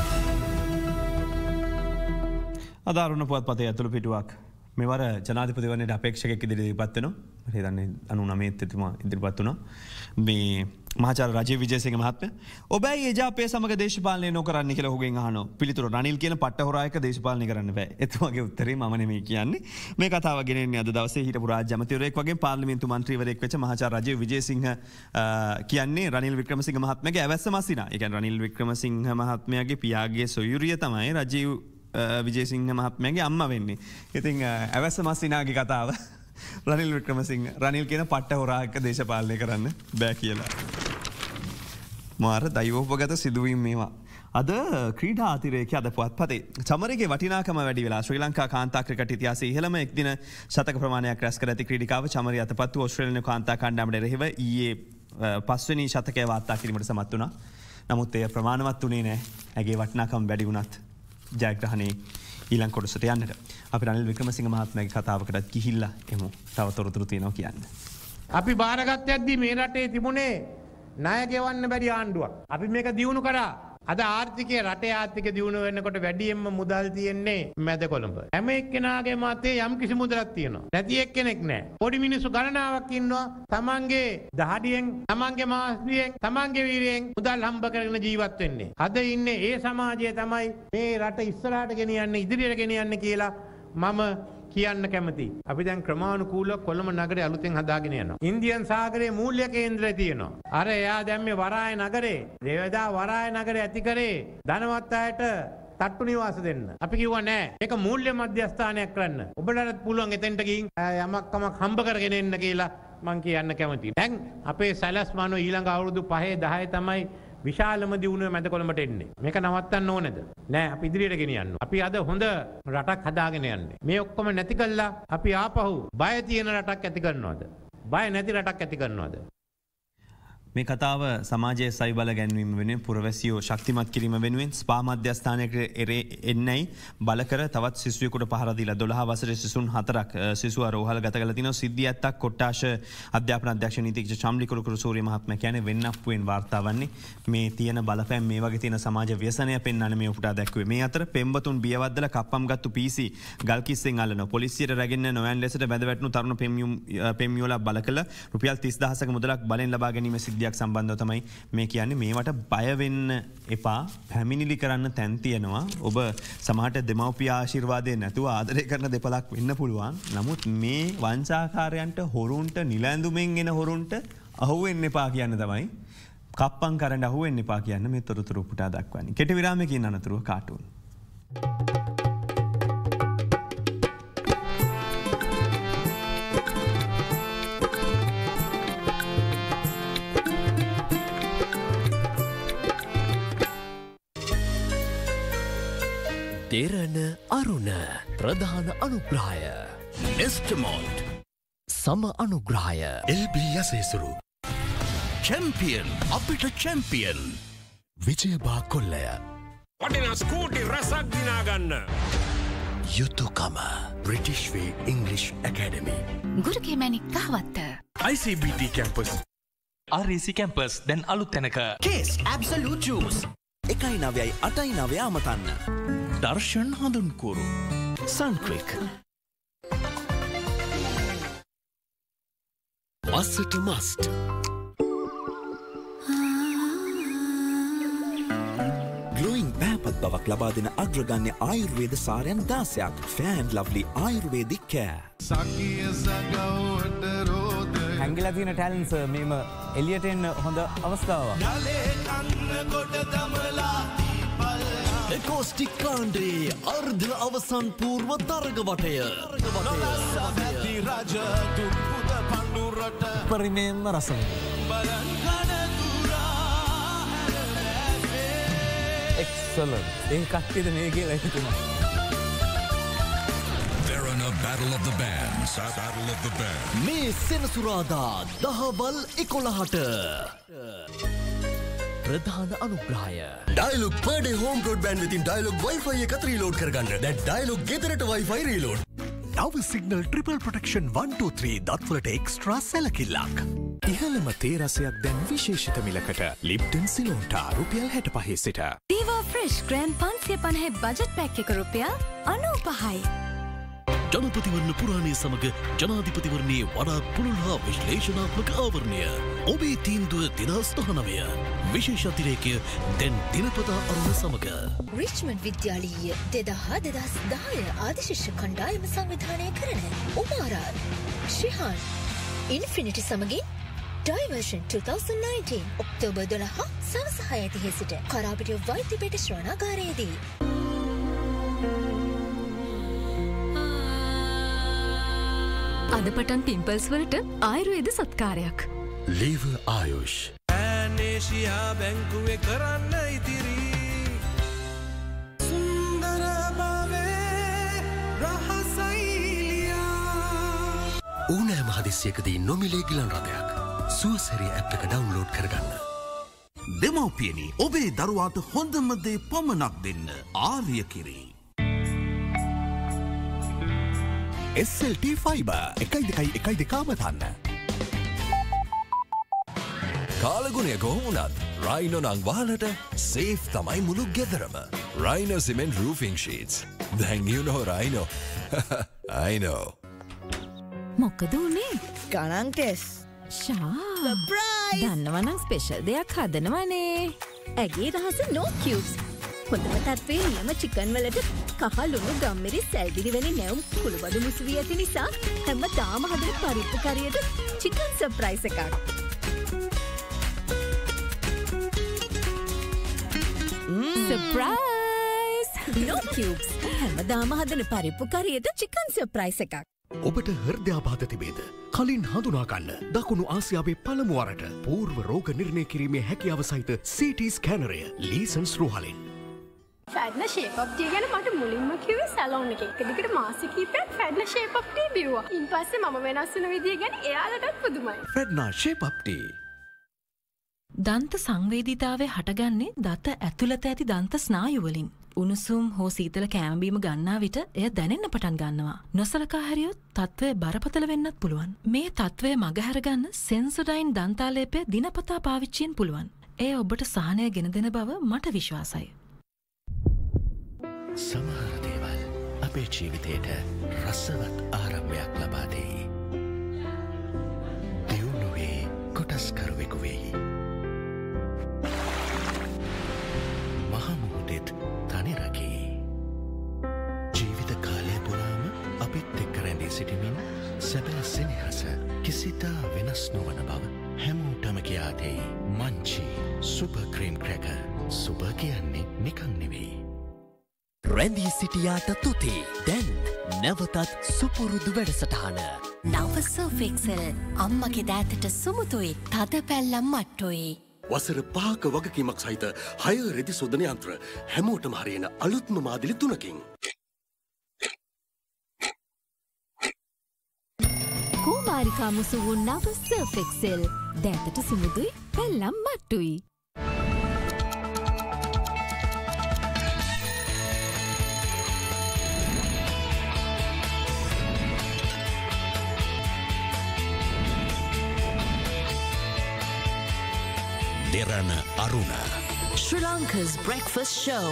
අදාරුණ පුවත්පතේ ඇතුළු පිටුවක් මෙවර ජනාධිපති වරණයට අපේක්ෂකයෙක් ඉදිරියට ඉදිරිපත් වෙනවා. මම හිතන්නේ 99 එතුමා ඉදිරිපත් වුණා. මේ මහාචාර්ය රජීව් විජේසිංහ මහත්මයා ඔබයි එජාපේ සමග දේශපාලනය නොකරන්න කියලා ඔහුගෙන් අහනවා. පිළිතුර රනිල් කියන පට්ට හොරායක දේශපාලනය කරන්න බෑ. එතුමාගේ උත්තරේ මම නෙමෙයි කියන්නේ. මේ කතාව ගෙනෙන්නේ අද දවසේ හිටපු රාජ්‍ය අමාත්‍යවරයෙක් වගේ පාර්ලිමේන්තු මන්ත්‍රීවරයෙක් වෙච්ච මහාචාර්ය රජීව් විජේසිංහ කියන්නේ රනිල් වික්‍රමසිංහ මහත්මයාගේ ඇවැස්ස මස්සිනා. ඒ කියන්නේ රනිල් වික්‍රමසිංහ මහත්මයාගේ පියාගේ සොයුරිය තමයි රජීව් විජේසිංහ මහත්මයාගේ අම්මා වෙන්නේ. ඉතින් ඇවැස්ස මස්සිනාගේ කතාව රනිල් වික්‍රමසිංහ රනිල් කියන පට්ට හොරායක දේශපාලනය කරන්න බෑ කියලා. මාර දෛවෝපගත සිදුවීම් මේවා. අද ක්‍රීඩා අතිරේකය අද පුවත්පතේ චමරගේ වටිනාකම වැඩි වෙලා ශ්‍රී ලංකා කාන්තා ක්‍රිකට් ඉතිහාසයේ ඉහළම එක්දින ශතක ප්‍රමාණයක් රැස් කර ඇති ක්‍රීඩිකාව චමරිය අතපත් වූ ඕස්ට්‍රේලියානු කාන්තා කණ්ඩායමට එරෙහිව ඊයේ 5 වෙනි ශතකය වාර්තා කිරීමට සමත් වුණා. නමුත් එය ප්‍රමාණවත් වුණේ නැහැ. ඇගේ වටිනාකම වැඩි වුණත් ජයග්‍රහණයේ ඊළඟ කොටසට යන්නට. අපි රනිල් වික්‍රමසිංහ මහත්මයාගේ කතාවකටත් ගිහිල්ලා එමු. තව තොරතුරු තියෙනවා කියන්න. අපි බාරගත්තයක්දී මේ රටේ තිබුණේ ණය ගෙවන්න බැරි ආණ්ඩුවක්. අපි මේක දියුණු කරා. අද ආර්ථිකය රටේ ආර්ථික දියුණුව වෙනකොට වැඩියෙන්ම මුදල් තියෙන්නේ මැද කොළඹ. හැම එක්කෙනාගේ මතේ යම් කිසි මුදලක් තියෙනවා. නැති එක්කෙනෙක් නැහැ. පොඩි මිනිස්සු ගණනාවක් ඉන්නවා තමන්ගේ දහඩියෙන්, තමන්ගේ මාස්දියෙන්, තමන්ගේ වීරියෙන් මුදල් හම්බ කරගෙන ජීවත් වෙන්නේ. අද ඉන්නේ ඒ සමාජය තමයි මේ රට ඉස්සරහට ගෙනියන්නේ, ඉදිරියට ගෙනියන්නේ කියලා මම කියන්න කැමති. අපි දැන් ක්‍රමානුකූලව කොළඹ නගරය අලුතෙන් හදාගෙන යනවා. ඉන්දියන් සාගරයේ මූල්‍ය කේන්ද්‍රය තියෙනවා. අර එයා දැන් මේ වරාය නගරේ, දේවදා වරාය නගරය ඇති කරේ ධනවත් අයට තට්ටු නිවාස දෙන්න. අපි කිව්වා නෑ. මේක මූල්‍ය මධ්‍යස්ථානයක් කරන්න. ඔබලට පුළුවන් එතෙන්ට ගිහින් යමක් කමක් හම්බ කරගෙන එන්න කියලා මං කියන්න කැමතියි. දැන් අපේ සැලැස්මano ඊළඟ අවුරුදු 5 10 තමයි විශාලම දියුණුව මැද කොළඹට එන්නේ. මේක නවත්තන්න ඕනේද? නෑ, අපි ඉදිරියට ගෙනියන්න. අපි අද හොඳ රටක් හදාගෙන යන්නේ. මේ ඔක්කොම නැති කළා අපි ආපහු බය තියෙන රටක් ඇති කරනවද? බය නැති රටක් ඇති කරනවද? මේ කතාව සමාජයේ සයිබල ගැන්වීම වෙනුවෙන් පුරවැසියෝ ශක්තිමත් කිරීම වෙනුවෙන් ස්පා මධ්‍යස්ථානයකට එන්නයි බල කර තවත් සිසුවෙකුට පහර දීලා 12 වසරේ සිසුන් 4ක් සිසුවා රෝහල් ගත කළ තිනවා. සිද්ධිය ඇත්තක් කොට්ටාශ අධ්‍යාපන අධ්‍යක්ෂ නීතිඥ චම්ලි කුරුකුරු සූරිය මහත්මයා කියන්නේ වෙන්නප්පුවෙන් වාර්තා වන්නේ මේ තියෙන බලපෑම් මේ වගේ තියෙන සමාජ ව්‍යසනය පෙන්වන්න මේ උපුටා දැක්ුවේ. මේ අතර පෙම්වතුන් බියවද්දලා කප්පම් ගත්තු PC ගල්කිස්සෙන් අල්ලනවා. පොලිසියට රැගෙන නොයන් ලෙසට බැඳ වැටුණු තරුණ පෙම්යෝලා බල කළ රුපියල් 30000ක මුදලක් බලෙන් ලබා ගැනීම සිද්ධිය සම්බන්ධව තමයි මේ කියන්නේ. මේවට බය වෙන්න එපා. පැමිණිලි කරන්න තැන් තියෙනවා. ඔබ සමහරට දෙමව්පිය ආශිර්වාදය නැතුව ආදරය කරන දෙපළක් වෙන්න පුළුවන්. නමුත් මේ වංචාකාරයන්ට, හොරුන්ට, නිල ඇඳුමෙන් එන හොරුන්ට අහු වෙන්න එපා කියන්න තමයි කප්පන් කරන්න අහුවෙන්න එපා කියන්න මේ තොරතුරු පුටා දක්වන්නේ. කෙටි විරාමයකින් අනතුරුව කාටුන්. දෙරණ අරුණ ප්‍රධාන අනුග්‍රහය එස්ටමෝන්ට් සම අනුග්‍රහය එල්බී යසේසුරු චැම්පියන් අපිට චැම්පියන් විජයබා කොල්ලය වටිනා ස්කූටි රසක් දිනාගන්න යුතුකම British way English academy Guruge Manik Kahawatta ICBT campus REC campus දැන් අලුත් තැනක කේස් ඇබ්සලූට් ජූස් 1.9 අමතන්න දර්ශන් හඳුන්කුරු සන්ක්‍රික් මස්සට මස්ට් ග්ලෝයින් පැහැපත් බවක් ලබා දෙන අග්‍රගන්‍ය ආයුර්වේද සාරයන් 16ක් ෆෑන් ලව්ලි ආයුර්වේදික් කෑ හැංගිලා තියෙන ටැලන්ට්ස් මේම එලියට එන්න හොඳ අවස්ථාවක් එකෝස්ටික් කාණ්ඩේ අර්ධ අවසන් පූර්ව තරගවටය පරිමේන්ම රසම එක්සලන්ට් ඒ කට්ටියද මේ කියලා හිතුණා Battle of the Bands. Battle of the Bands. මේ සෙනසුරාදා දහවල් 11ට ප්‍රධාන අනුග්‍රහය Dialog per day home broadband within Dialog Wi-Fi එක රීලෝඩ් කරගන්න. දැන් ඩයලොග් ගෙදරට Wi-Fi රීලෝඩ්. නව සිගනල් ට්‍රිපල් ප්‍රොටෙක්ෂන් 123 දත්වලට එක්ස්ට්‍රා සැලකිල්ලක්. ඉහළම තේ රසයක් දැන් විශේෂිත මිලකට ලිප්ටන් සිලෝන්ටා රුපියල් 65 සිට. Diva fresh gram 550 budget pack එක රුපියල් 95යි. ජනපතිවරණ පුරාණය සමඟ ජනාධිපතිවරණයේ වඩාත් පුළුල් හා විශ්ලේෂණාත්මක ආවරණය ඔබේ තීන්දුව 2019 විශේෂ අතිරේකය දැන් දිනපතා අරුණ සමඟ රිච්මන්ඩ් විද්‍යාලීය 2010 ආදිශිෂ්‍ය කණ්ඩායම සංවිධානය කරන උමාරා ශිහාන් ඉන්ෆිනිටි සමගින් ඩයිවර්ෂන් 2019 ඔක්තෝබර් 12 සවස 6:30 සිට කරාපිටිය වෛද්‍ය පෙට ශ්‍රවණාගාරයේදී අද පටන් පිම්පල්ස් වලට ආයුර්වේද සත්කාරයක්. ලීව ආයුෂ්. ඇනේෂියා බැංකුවේ කරන්න ඉතිරි. සුන්දර භාවේ රහසයිලියා. ඕනෑම හදිස්සියකදී නොමිලේ ගිලන් රථයක්. සුවසැරිය ඇප් එක ඩවුන්ලෝඩ් කරගන්න. දෙමව්පියනි ඔබේ දරුවාට හොඳම දේ පමණක් දෙන්න. ආර්ය කිරි. SLT ෆයිබර් 1.2 අමතන්න. කාලගුණය කොහොමුණත් රයිනෝ නං වහලට සේෆ් තමයි මුළු ගෙදරම. Rhino cement roofing sheets. Then you know Rhino. I know. මොකද උනේ? ගණන් ටෙස්. ෂා. සර්ප්‍රයිස්. දන්නවනම් ස්පෙෂල් දෙයක් හදනවනේ. ඇගේ රහස no cubes. හොඳම තත්ත්වයේ නියම චිකන් වලට කහලුණු ගම්මිරි සැල්දිරි වැනි නැවුම් කුළුබඩු මුසු වී ඇති නිසා හැමදාම හදන පරිප්පු කරියට චිකන් සර්ප්‍රයිස් එකක්. සර්ප්‍රයිස්! No cubes. හැමදාම හදන පරිප්පු කරියට චිකන් සර්ප්‍රයිස් එකක්. ඔබට හෘදයාබාධ තිබේද? කලින් හඳුනාගන්න දකුණු ආසියාවේ පළමු වරට පූර්ව රෝග නිර්ණය කිරීමේ හැකියාව සහිත CT ස්කෑනරය ලීසන්ස් රෝහලින්. ෆැඩ්ලා ෂේප් අප් ටී ගැන මට මුලින්ම කිව්වේ සැලොන් එකේ. එක දිගට මාස කිහිපයක් ෆැඩ්ලා ෂේප් අප් ටී බිව්වා. ඊපස්සේ මම වෙනස් වෙන විදිය ගැන එයාලටත් පුදුමයි. ෆැඩ්ලා ෂේප් අප් ටී. දන්ත සංවේදීතාවය හටගන්නේ දත ඇතුළත ඇති දන්ත ස්නායු වලින්. උණුසුම් හෝ සීතල කෑමබීම ගන්නා විට එය දැනෙන්න පටන් ගන්නවා. නොසලකා හැරියොත් තත්ත්වය බරපතල වෙන්නත් පුළුවන්. මේ තත්ත්වය මගහැරගන්න සෙන්සොඩයින් දන්තාලේපය දිනපතා පාවිච්චියෙන් පුළුවන්. එය ඔබට සහනය ගෙන දෙන බව මට විශ්වාසයි. සමහර දේවල් අපේ ජීවිතයට රසවත් ආරම්භයක් ලබා දෙයි. දියුණුවේ කොටස්කරුවෙකු වෙයි. මහමුහුදෙත් තනිරකී. ජීවිත කාලය පුරාම අපිත් එක්ක රැඳී සිටිමින් සැබෑ සෙනෙහස කිසිදා වෙනස් නොවන බව හැමෝටම කියාදෙයි Munchee super cream cracker super කියන්නේ නිකන් නෙවෙයි. රැඳී සිටියාට තුති දැන් නැවතත් සුපුරුදු වැඩසටහන. නව සර්ෆෙක්සල් අම්මගේ දෑතට සුමුතුයි තද පැල්ලම් මට්ටොයි. වසර 5ක වගකීමක් සහිත 6 රෙදි සෝදන යන්ත්‍ර හැමෝටම හරියන අලුත්ම මාදිලි 3කින්. කුමාරිකා මුසු වූ නව සර්ෆෙක්සල් දෑතට සුමුදුයි පැල්ලම් මට්ටුයි. Derana Aruna Sri Lanka's breakfast show.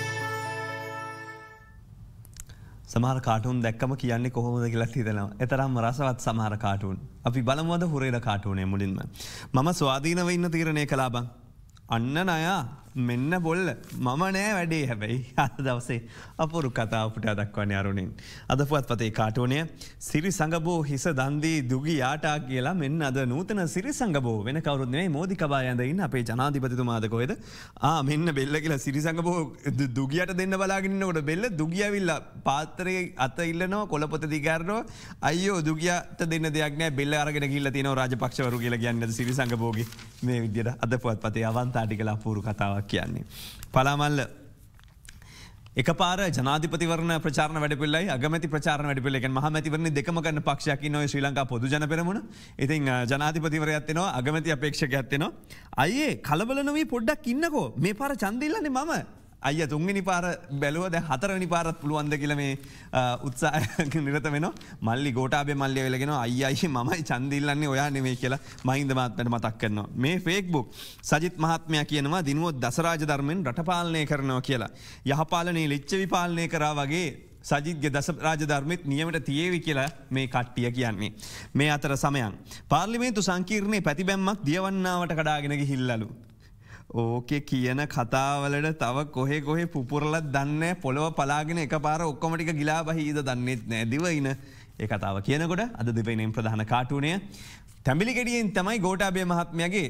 සමහර කාටුන් දැක්කම කියන්නේ කොහොමද කියලා හිතනවා. එතරම් රසවත් සමහර කාටුන්. අපි බලමුද හුරේද කාටුනේ මුලින්ම. මම ස්වාධීනව ඉන්න තීරණය කළා බං. අන්න නයා මෙන්න බොල්ල මම නෑ වැඩේ හැබැයි අද දවසේ අපුරු කතාව පුටා දක්වන්නේ අරුණින්. අද පුවත්පතේ කාටුනය සිරි සංගබෝ හිස දන්දී දුගී යාටා කියලා මෙන්න අද නූතන සිරි සංගබෝ වෙන කවුරුත් නෙවෙයි මෝදිකබා ඇඳ ඉන්න අපේ ජනාධිපතිතුමාද කොහෙද? මෙන්න බෙල්ල කියලා සිරි සංගබෝ දුගියට දෙන්න බලාගෙන ඉන්නකොට බෙල්ල දුගිය ඇවිල්ලා පාත්‍රයේ අත ඉල්ලනවා කොළපොත දිගාරනවා අයියෝ දුගියට දෙන්න දෙයක් නෑ බෙල්ල අරගෙන ගිහිල්ලා තියෙනවා රාජපක්ෂවරු කියලා කියන්නේ සිරි සංගබෝගේ මේ විදියට අද පුවත්පතේ අවන්ත ආටිකල අපූරු කතාවක් කියන්නේ. පලාමල්ල එක පාර ජනාධිපතිවරණ ප්‍රචාරණ වැඩපිල්ලයි අගමැති ප්‍රචාරණ වැඩපිල්ල එක මහමැතිවරණ දෙකම ගන්න පක්ෂයක් ඉන්නවා ශ්‍රී ලංකා පොදු ජන පෙරමුණ. ඉතින් ජනාධිපතිවරයෙක් වෙනවා අගමැති අපේක්ෂකයෙක් වෙනවා. අයියේ කලබල නොවී පොඩ්ඩක් ඉන්නකෝ. මේ පාර ඡන්දෙ ඉල්ලන්නේ මම. අයියා තුන්වෙනි පාර බැලුවා දැන් හතරවෙනි පාරත් පුළුවන්ද කියලා මේ උත්සාහයක නිරත වෙනවා. මල්ලි ගෝඨාභය මල්ලිය වෙලගෙන අයියා මමයි ඡන්දෙ ඉල්ලන්නේ ඔයා නෙමෙයි කියලා මහින්ද මහත්මයාට මතක් කරනවා. මේ ෆේස්බුක් සජිත් මහත්මයා කියනවා දිනුවොත් දසරාජ ධර්මෙන් රට පාලනය කරනවා කියලා. යහපාලනයේ ලිච්ඡවි පාලනය කරා වගේ සජිත්ගේ දස රාජධර්මෙත් නියමට තියේවි කියලා මේ කට්ටිය කියන්නේ. මේ අතර සමයන් පාර්ලිමේන්තු සංකීර්ණයේ පැතිබැම්මක් දියවන්නාවට කඩාගෙන ගිහිල්ලලු. ඕකේ කියන කතාවලට තව කොහෙ පුපුරලත් දන්නේ පොළොව පලාගෙන එක පාර ඔක්කොම ටික ගිලා බහීද දන්නෙත් නෑ දිවයින ඒ කතාව කියනකොට අද දෙපෙනෙන් ප්‍රධාන කාටුනය තැඹිලි ගෙඩියෙන් තමයි ගෝඨාභය මහත්මයාගේ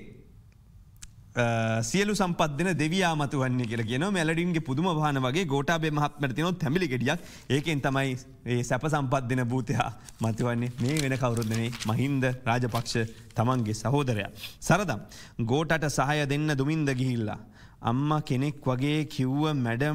සියලු සම්පත් දෙන දෙවියා මතු වන්නේ කියලා කියනවා. මෙලඩින්ගේ පුදුම වාහන වගේ ගෝඨාභය මහත්මයාට තියෙනවා තැඹිලි ගෙඩියක්. ඒකෙන් තමයි මේ සැප සම්පත් දෙන භූතයා මතු වන්නේ. මේ වෙන කවුරුද නෙවෙයි මහින්ද රාජපක්ෂ තමන්ගේ සහෝදරයා. සරදම් ගෝඨට සහාය දෙන්න දුමින්ද ගිහිල්ලා අම්මා කෙනෙක් වගේ කිව්ව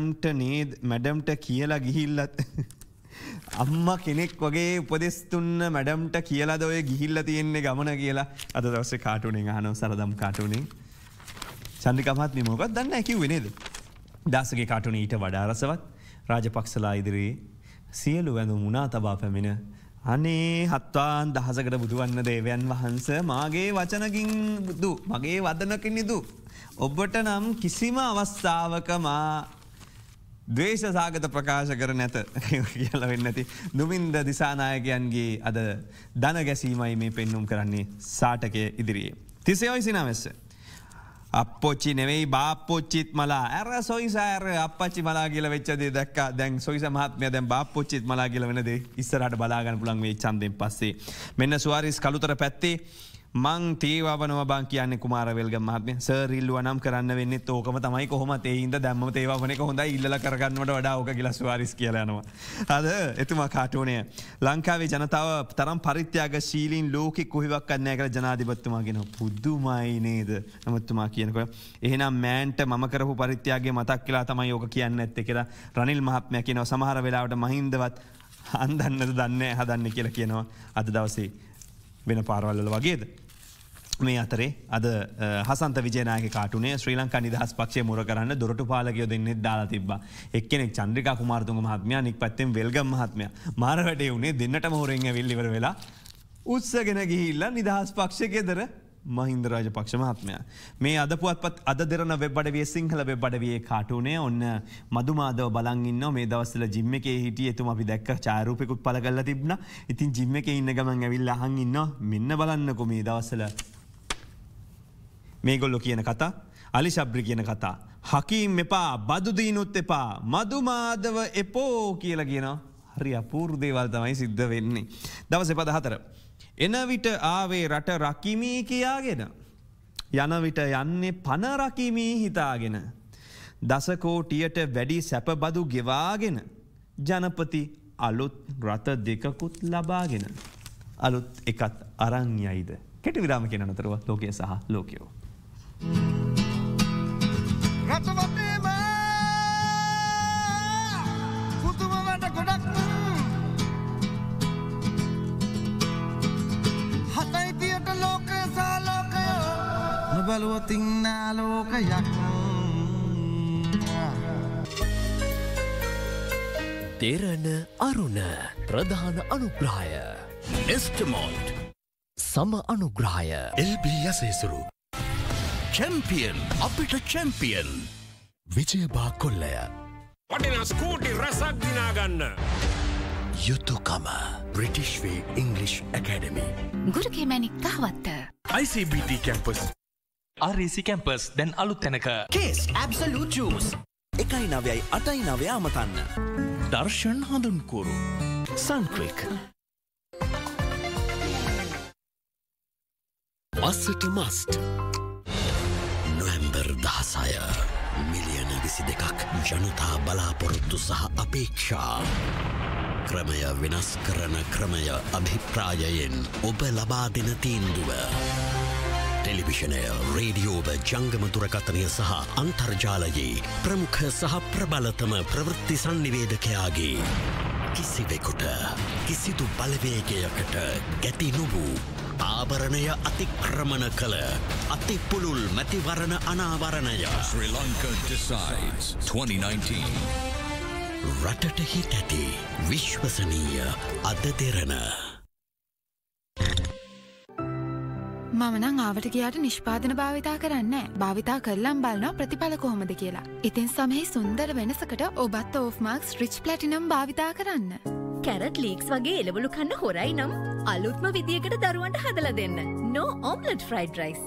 මැඩම්ට කියලා ගිහිල්ලත් අම්මා කෙනෙක් වගේ උපදෙස් දුන්න මැඩම්ට කියලාද ඔය ගිහිල්ලා තියෙන්නේ ගමන කියලා අද දවසේ කාටුනෙන් අහනවා සරදම් කාටුනෙන්. චන්ද්‍රිකා මහත්මිය මොකක්ද දන්නේ නැහැ කිව්වේ නේද? දාසගේ කාටුනේ ඊට වඩා රසවත් රාජපක්ෂලා ඉදිරියේ සියලු වැඳුම් මුණා තබා පැමිණ අනේ හත්වාන් දහසකට බුදුවන්න දේවයන් වහන්සේ මාගේ වචනකින් බුදු මගේ වදනකින් නිදු ඔබට නම් කිසිම අවස්ථාවක මා ද්වේෂ සාගත ප්‍රකාශ කර නැත කියලා වෙන්නේ නැති දුමින්ද දිසානායකයන්ගේ අද දන ගැසීමයි මේ පෙන්눔 කරන්නේ සාටකයේ ඉදිරියේ. 39 අප්පොච්චි නෙවෙයි බාප්පොච්චිත් මලා ඇර සොයිසාර අප්පච්චි මලා කියලා වෙච්ච දේ දැක්කා. දැන් සොයිස මහත්මයා දැන් බාප්පොච්චිත් මලා කියලා වෙන දේ ඉස්සරහට බලා ගන්න පුළුවන් මේ ඡන්දෙන් පස්සේ. මෙන්න සුවාරිස් කළුතර පැත්තේ මං තේවාවනවා බං කියන්නේ කුමාර වෙල්ගම් මහත්මයා. සර් ඉල්ලුවා නම් කරන්න වෙන්නේ ඕකම තමයි කොහොමද ඒ හින්දා දැම්මම තේවාවන එක හොඳයි ඉල්ලලා කරගන්නවට වඩා ඕක කියලා සුවාරිස් කියලා යනවා. අද එතුමා කාටුනේ ලංකාවේ ජනතාව තරම් පරිත්‍යාගශීලීන් ලෝකෙ කොහෙවත් නැහැ කියලා ජනාධිපතිතුමා කියනවා. පුදුමයි නේද? නමුත්තුමා කියනකොට එහෙනම් මෑන්ට මම කරපු පරිත්‍යාගය මතක් කියලා තමයි ඕක කියන්නේ නැත්තේ කියලා රනිල් මහත්මයා කියනවා. සමහර වෙලාවට මහින්දවත් අන්දන්නද දන්නේ හදන්නේ කියලා කියනවා. අද දවසේ වෙන පාරවල්වල වගේද. මේ අතරේ අද හසන්ත විජයනායක කාටුනේ ශ්‍රී ලංකා නිදහස් පක්ෂය මුර කරන්න දොරටු පාලකයෝ දෙන්නෙක් දාලා තිබ්බා. එක්කෙනෙක් චන්ද්‍රිකා කුමාරතුංග මහත්මයා අනික් පැත්තෙන් වෙල්ගම් මහත්මයා. මාර වැඩේ උනේ දෙන්නටම හොරෙන් ඇවිල්ලා ඉවර වෙලා උස්සගෙන ගිහිල්ලා නිදහස් පක්ෂයේ ගෙදර මහින්ද රාජපක්ෂ මහත්මයා. මේ අද පුවත්පත් අද දෙරණ වෙබ් අඩවියේ සිංහල වෙබ් අඩවියේ කාටුනේ ඔන්න මදුමාදව බලන් ඉන්නවා. මේ දවස්වල ජිම් එකේ හිටියේ එතුමා අපි දැක්ක ඡායාරූපෙකුත් පළ කරලා තිබුණා. ඉතින් ජිම් එකේ ඉන්න ගමන් ඇවිල්ලා අහන් ඉන්නවා. මෙන්න බලන්නකෝ මේ දවස්වල මේගොල්ලෝ කියන කතා අලි ශබ්රි කියන කතා. හකීම් එපා බදු දීනුත් එපා මදුමාදව එපෝ කියලා කියනවා. හරි අපූර්ව දේවල් තමයි සිද්ධ වෙන්නේ. දවසේ පද 4. එන විට ආවේ රට රකිමී කියාගෙන. යන විට යන්නේ පන රකිමී හිතාගෙන. දසකෝටියට වැඩි සැප බදු ගෙවාගෙන. ජනපති අලුත් රට දෙකකුත් ලබාගෙන. අලුත් එකත් අරන් යයිද. කෙටි විරාම කියන අතරව ලෝකය සහ ලෝකයෝ. රටවටේම පුදුම වැඩ ගොඩක් හතයිතියට ලෝකය සාලෝකය නොබැලුවත් ඉන්නා ලෝකයක් තෙරණ අරුණ ප්‍රධාන අනුග්‍රහය එස්ටමෝල්ට් සම අනුග්‍රහය එල්බී යසේසුරු චැම්පියන් අපිට චැම්පියන් විජයබා කොල්ලය වටිනා ස්කූටි රසක් දිනාගන්න යුතුකම British way English academy Guruge Manik Kahawatta ICBT campus REC campus දැන් අලුත් තැනක කේස් ඇබ්සලූට් ජූස් 1.9යි 8.9 අමතන්න දර්ශන් හඳුන්කුරු සන්ක්‍රික් අස්සට මස්ට් නොවැම්බර් 16 මිලියන 22ක් ජනතා බලාපොරොත්තු සහ අපේක්ෂා ක්‍රමය වෙනස් කරන ක්‍රමය අභිප්‍රායයෙන් ඔබ ලබා දෙන තීන්දුව ටෙලිවිෂනය රේඩියෝව ජංගම දුරකථනය සහ අන්තර්ජාලයේ ප්‍රමුඛ සහ ප්‍රබලතම ප්‍රවෘත්ති සංනිවේදකයාගේ කිසිවෙකුට කිසිදු බලවේගයකට ගැති නොවූ ආභරණය අතික්‍රමණ කළ අතිපුළුල් මැතිවරණ අනාවරණය Sri Lanka decides 2019 රටට හිත ඇති විශ්වසනීය අද දෙරණ මම නම් ආවට ගියාට නිෂ්පාදන භාවිතා කරන්නේ භාවිතා කරලම් බලනවා ප්‍රතිඵල කොහොමද කියලා. ඉතින් සමහි සුන්දර වෙනසකට ඔබත් ඕෆ් මාක්ස් රිච් ප්ලැටිනම් භාවිතා කරන්න. කැරට් ලීක්ස් වගේ එළවලු කන්න හොරයි නම් අලුත්ම විදියකට දරුවන්ට හදලා දෙන්න. No omelette fried rice.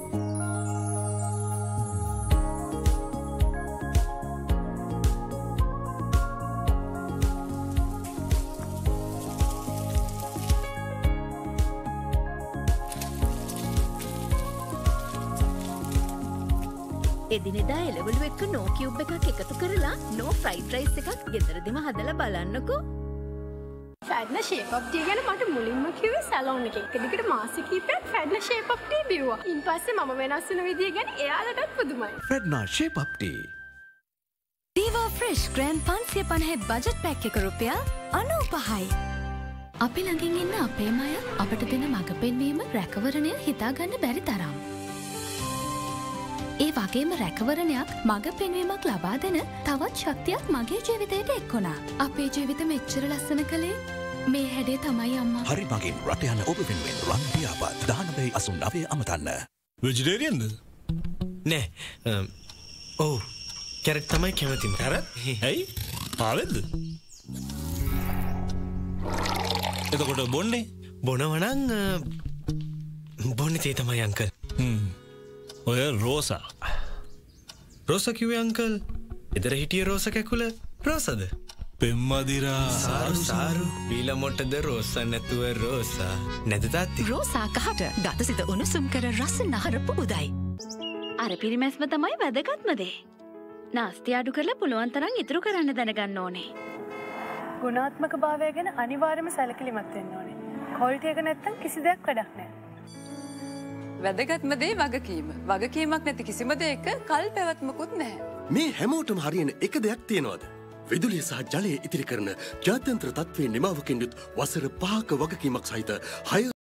එදිනෙදා එළවලු එක්ක නෝ කියුබ් එකක් එකතු කරලා නෝ ෆ්‍රයිඩ් රයිස් එකක් ගෙදරදිම හදලා බලන්නකෝ. ෆැඩ්ලා ෂේප් අප් ටී ගැන මට මුලින්ම කිව්වේ සැලොන් එකේ. එක දිගට මාස කිහිපයක් ෆැඩ්ලා ෂේප් අප් ටී බිව්වා. ඊපස්සේ මම වෙනස් වෙන විදිය ගැන එයාලටත් පුදුමයි. ෆ්‍රෙඩ්නා shape up tea Diva fresh gram 550 budget pack එක රුපියල් 95යි. අපි ළඟින් ඉන්න අපේම අය අපට දෙන මඟ පෙන්වීම රැකවරණය හිතාගන්න බැරි තරම්. ඒ වගේම රැකවරණයක් මඟ පෙන්වීමක් ලබා දෙන තවත් ශක්තියක් මගේ ජීවිතයට එක්වුණා. අපේ ජීවිත මෙච්චර ලස්සන කළේ මේ හැඩේ තමයි අම්මා. හරි මගින් රට යන ඔබ වෙනුවෙන් රන් පියාපත් 1989 අමතන්න. වෙජිටේරියන්ද? නෑ. ඔව්. කැරට් තමයි කැමතිම. කැරට්? ඇයි? පාවෙද්ද? එතකොට බොන්නේ? බොනවනම් බොන්නේ තේ තමයි අංකල්. ඔය රෝසා. රෝසා කිව්වේ අංකල්. එදර හිටිය රෝසා කැකුල රෝසද? පෙම්මදිරා. සාරු ඊළමොටද රෝසා නැතුව රෝසා. නැද තාත්ති? රෝසා කහට ගතසිත උණුසුම් කර රස නහර පුබුදයි. අර පිරිමැස්ම තමයි වැදගත්ම දේ. නාස්ති අඩු කරලා පුළුවන් තරම් ඉතුරු කරන්න දැනගන්න ඕනේ. ගුණාත්මක භාවය ගැන අනිවාර්යයෙන්ම සැලකිලිමත් වෙන්න ඕනේ. ක්වොලිටි එක නැත්තම් කිසි දෙයක් වැඩක් නැහැ. වැදගත්ම දේ වගකීම. වගකීමක් නැති කිසිම දෙයක කල් පැවැත්මකුත් නැහැ. මේ හැමෝටම හරියන එක දෙයක් තියෙනවද? විදුලිය සහ ජලය ඉතිරි කරන ජාත්‍යන්තර තත්ත්වයේ නිමාවකින් යුත් වසර 5ක වගකීමක් සහිත 6